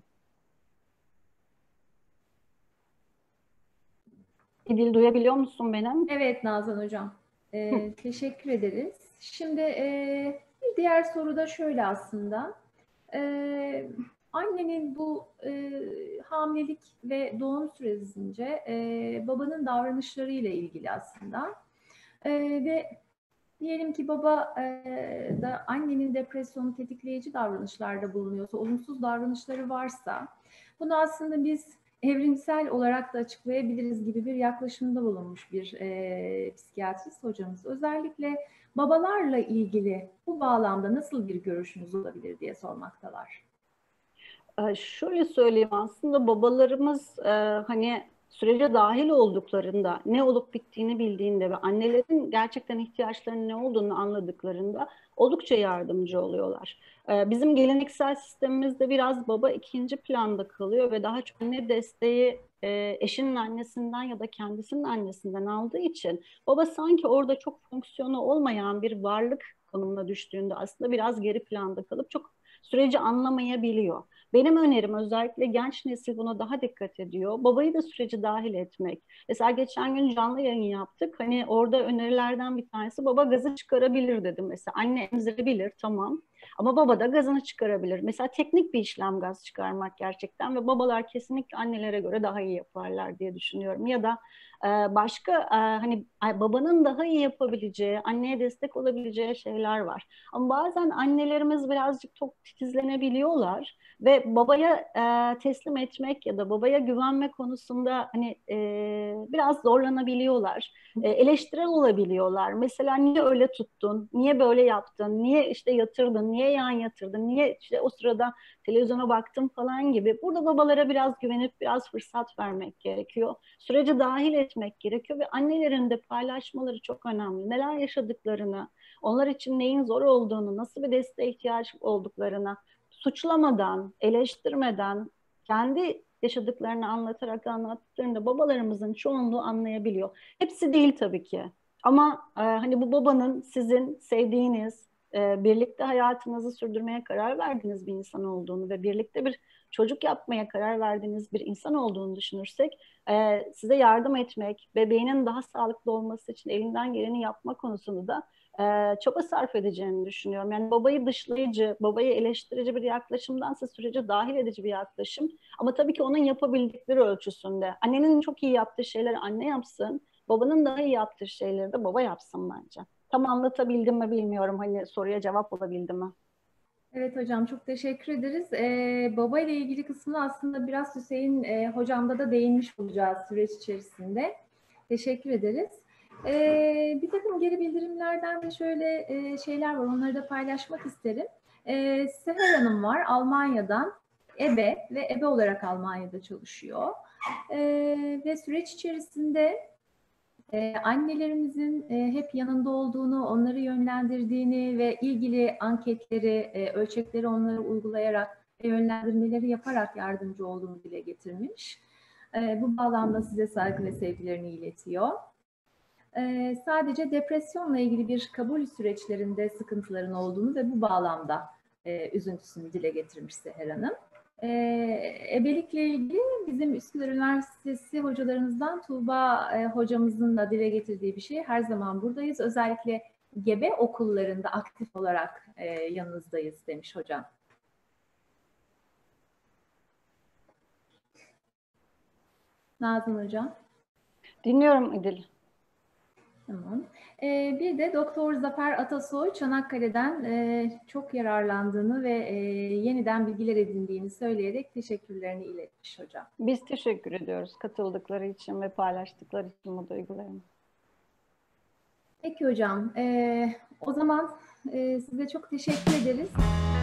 İdil, duyabiliyor musun benim? Evet Nazan Hocam. Ee, teşekkür ederiz. Şimdi e, bir diğer soru da şöyle aslında. Ee, annenin bu e, hamilelik ve doğum sürecince e, babanın davranışlarıyla ilgili aslında. E, ve diyelim ki baba e, da annenin depresyonu tetikleyici davranışlarda bulunuyorsa, olumsuz davranışları varsa bunu aslında biz evrimsel olarak da açıklayabiliriz gibi bir yaklaşımda bulunmuş bir e, psikiyatrist hocamız. Özellikle babalarla ilgili bu bağlamda nasıl bir görüşünüz olabilir diye sormaktalar. Ee, şöyle söyleyeyim, aslında babalarımız e, hani sürece dahil olduklarında, ne olup bittiğini bildiğinde ve annelerin gerçekten ihtiyaçlarının ne olduğunu anladıklarında oldukça yardımcı oluyorlar. Ee, bizim geleneksel sistemimizde biraz baba ikinci planda kalıyor ve daha çok anne desteği e, eşinin annesinden ya da kendisinin annesinden aldığı için baba sanki orada çok fonksiyonu olmayan bir varlık konumuna düştüğünde aslında biraz geri planda kalıp çok süreci anlamayabiliyor. Benim önerim, özellikle genç nesil buna daha dikkat ediyor. Babayı da süreci dahil etmek. Mesela geçen gün canlı yayın yaptık. Hani orada önerilerden bir tanesi baba gazı çıkarabilir dedim. Mesela anne emzirebilir, tamam. Ama baba da gazını çıkarabilir. Mesela teknik bir işlem gaz çıkarmak gerçekten ve babalar kesinlikle annelere göre daha iyi yaparlar diye düşünüyorum. Ya da e, başka e, hani babanın daha iyi yapabileceği, anneye destek olabileceği şeyler var. Ama bazen annelerimiz birazcık çok titizlenebiliyorlar ve babaya e, teslim etmek ya da babaya güvenme konusunda hani e, biraz zorlanabiliyorlar. E, eleştirel olabiliyorlar. Mesela niye öyle tuttun? Niye böyle yaptın? Niye işte yatırdın? Niye yan yatırdın? Niye işte o sırada televizyona baktın falan gibi. Burada babalara biraz güvenip biraz fırsat vermek gerekiyor. Sürece dahil etmek gerekiyor ve annelerin de paylaşmaları çok önemli. Neler yaşadıklarını, onlar için neyin zor olduğunu, nasıl bir desteğe ihtiyaç olduklarını suçlamadan, eleştirmeden, kendi yaşadıklarını anlatarak anlattıklarında babalarımızın çoğunluğu anlayabiliyor. Hepsi değil tabii ki. Ama e, hani bu babanın sizin sevdiğiniz, e, birlikte hayatınızı sürdürmeye karar verdiğiniz bir insan olduğunu ve birlikte bir çocuk yapmaya karar verdiğiniz bir insan olduğunu düşünürsek, e, size yardım etmek, bebeğinin daha sağlıklı olması için elinden geleni yapma konusunda da e, çaba sarf edeceğini düşünüyorum. Yani babayı dışlayıcı, babayı eleştirici bir yaklaşımdansa sürece dahil edici bir yaklaşım. Ama tabii ki onun yapabildikleri ölçüsünde. Annenin çok iyi yaptığı şeyleri anne yapsın, babanın daha iyi yaptığı şeyleri de baba yapsın bence. Tam anlatabildim mi bilmiyorum. Hani soruya cevap olabildi mi? Evet hocam, çok teşekkür ederiz. Ee, baba ile ilgili kısmını aslında biraz Hüseyin e, hocamda da değinmiş olacağız süreç içerisinde. Teşekkür ederiz. Ee, bir takım geri bildirimlerden de şöyle e, şeyler var, onları da paylaşmak isterim. Ee, Seher Hanım var Almanya'dan, ebe ve ebe olarak Almanya'da çalışıyor. Ee, ve süreç içerisinde Ee, annelerimizin e, hep yanında olduğunu, onları yönlendirdiğini ve ilgili anketleri, e, ölçekleri onları uygulayarak ve yönlendirmeleri yaparak yardımcı olduğunu dile getirmiş. E, bu bağlamda size saygı ve sevgilerini iletiyor. E, sadece depresyonla ilgili bir kabul süreçlerinde sıkıntıların olduğunu ve bu bağlamda e, üzüntüsünü dile getirmiş Seher Hanım. E, ebelikle ilgili bizim Üsküdar Üniversitesi hocalarımızdan Tuğba e, hocamızın da dile getirdiği bir şey. Her zaman buradayız. Özellikle gebe okullarında aktif olarak e, yanınızdayız demiş hocam. Nazan hocam. Dinliyorum İdil. Tamam. Ee, bir de Doktor Zafer Atasoy Çanakkale'den e, çok yararlandığını ve e, yeniden bilgiler edindiğini söyleyerek teşekkürlerini iletmiş hocam. Biz teşekkür ediyoruz katıldıkları için ve paylaştıkları için bu duygularını. Peki hocam, e, o zaman e, size çok teşekkür ederiz.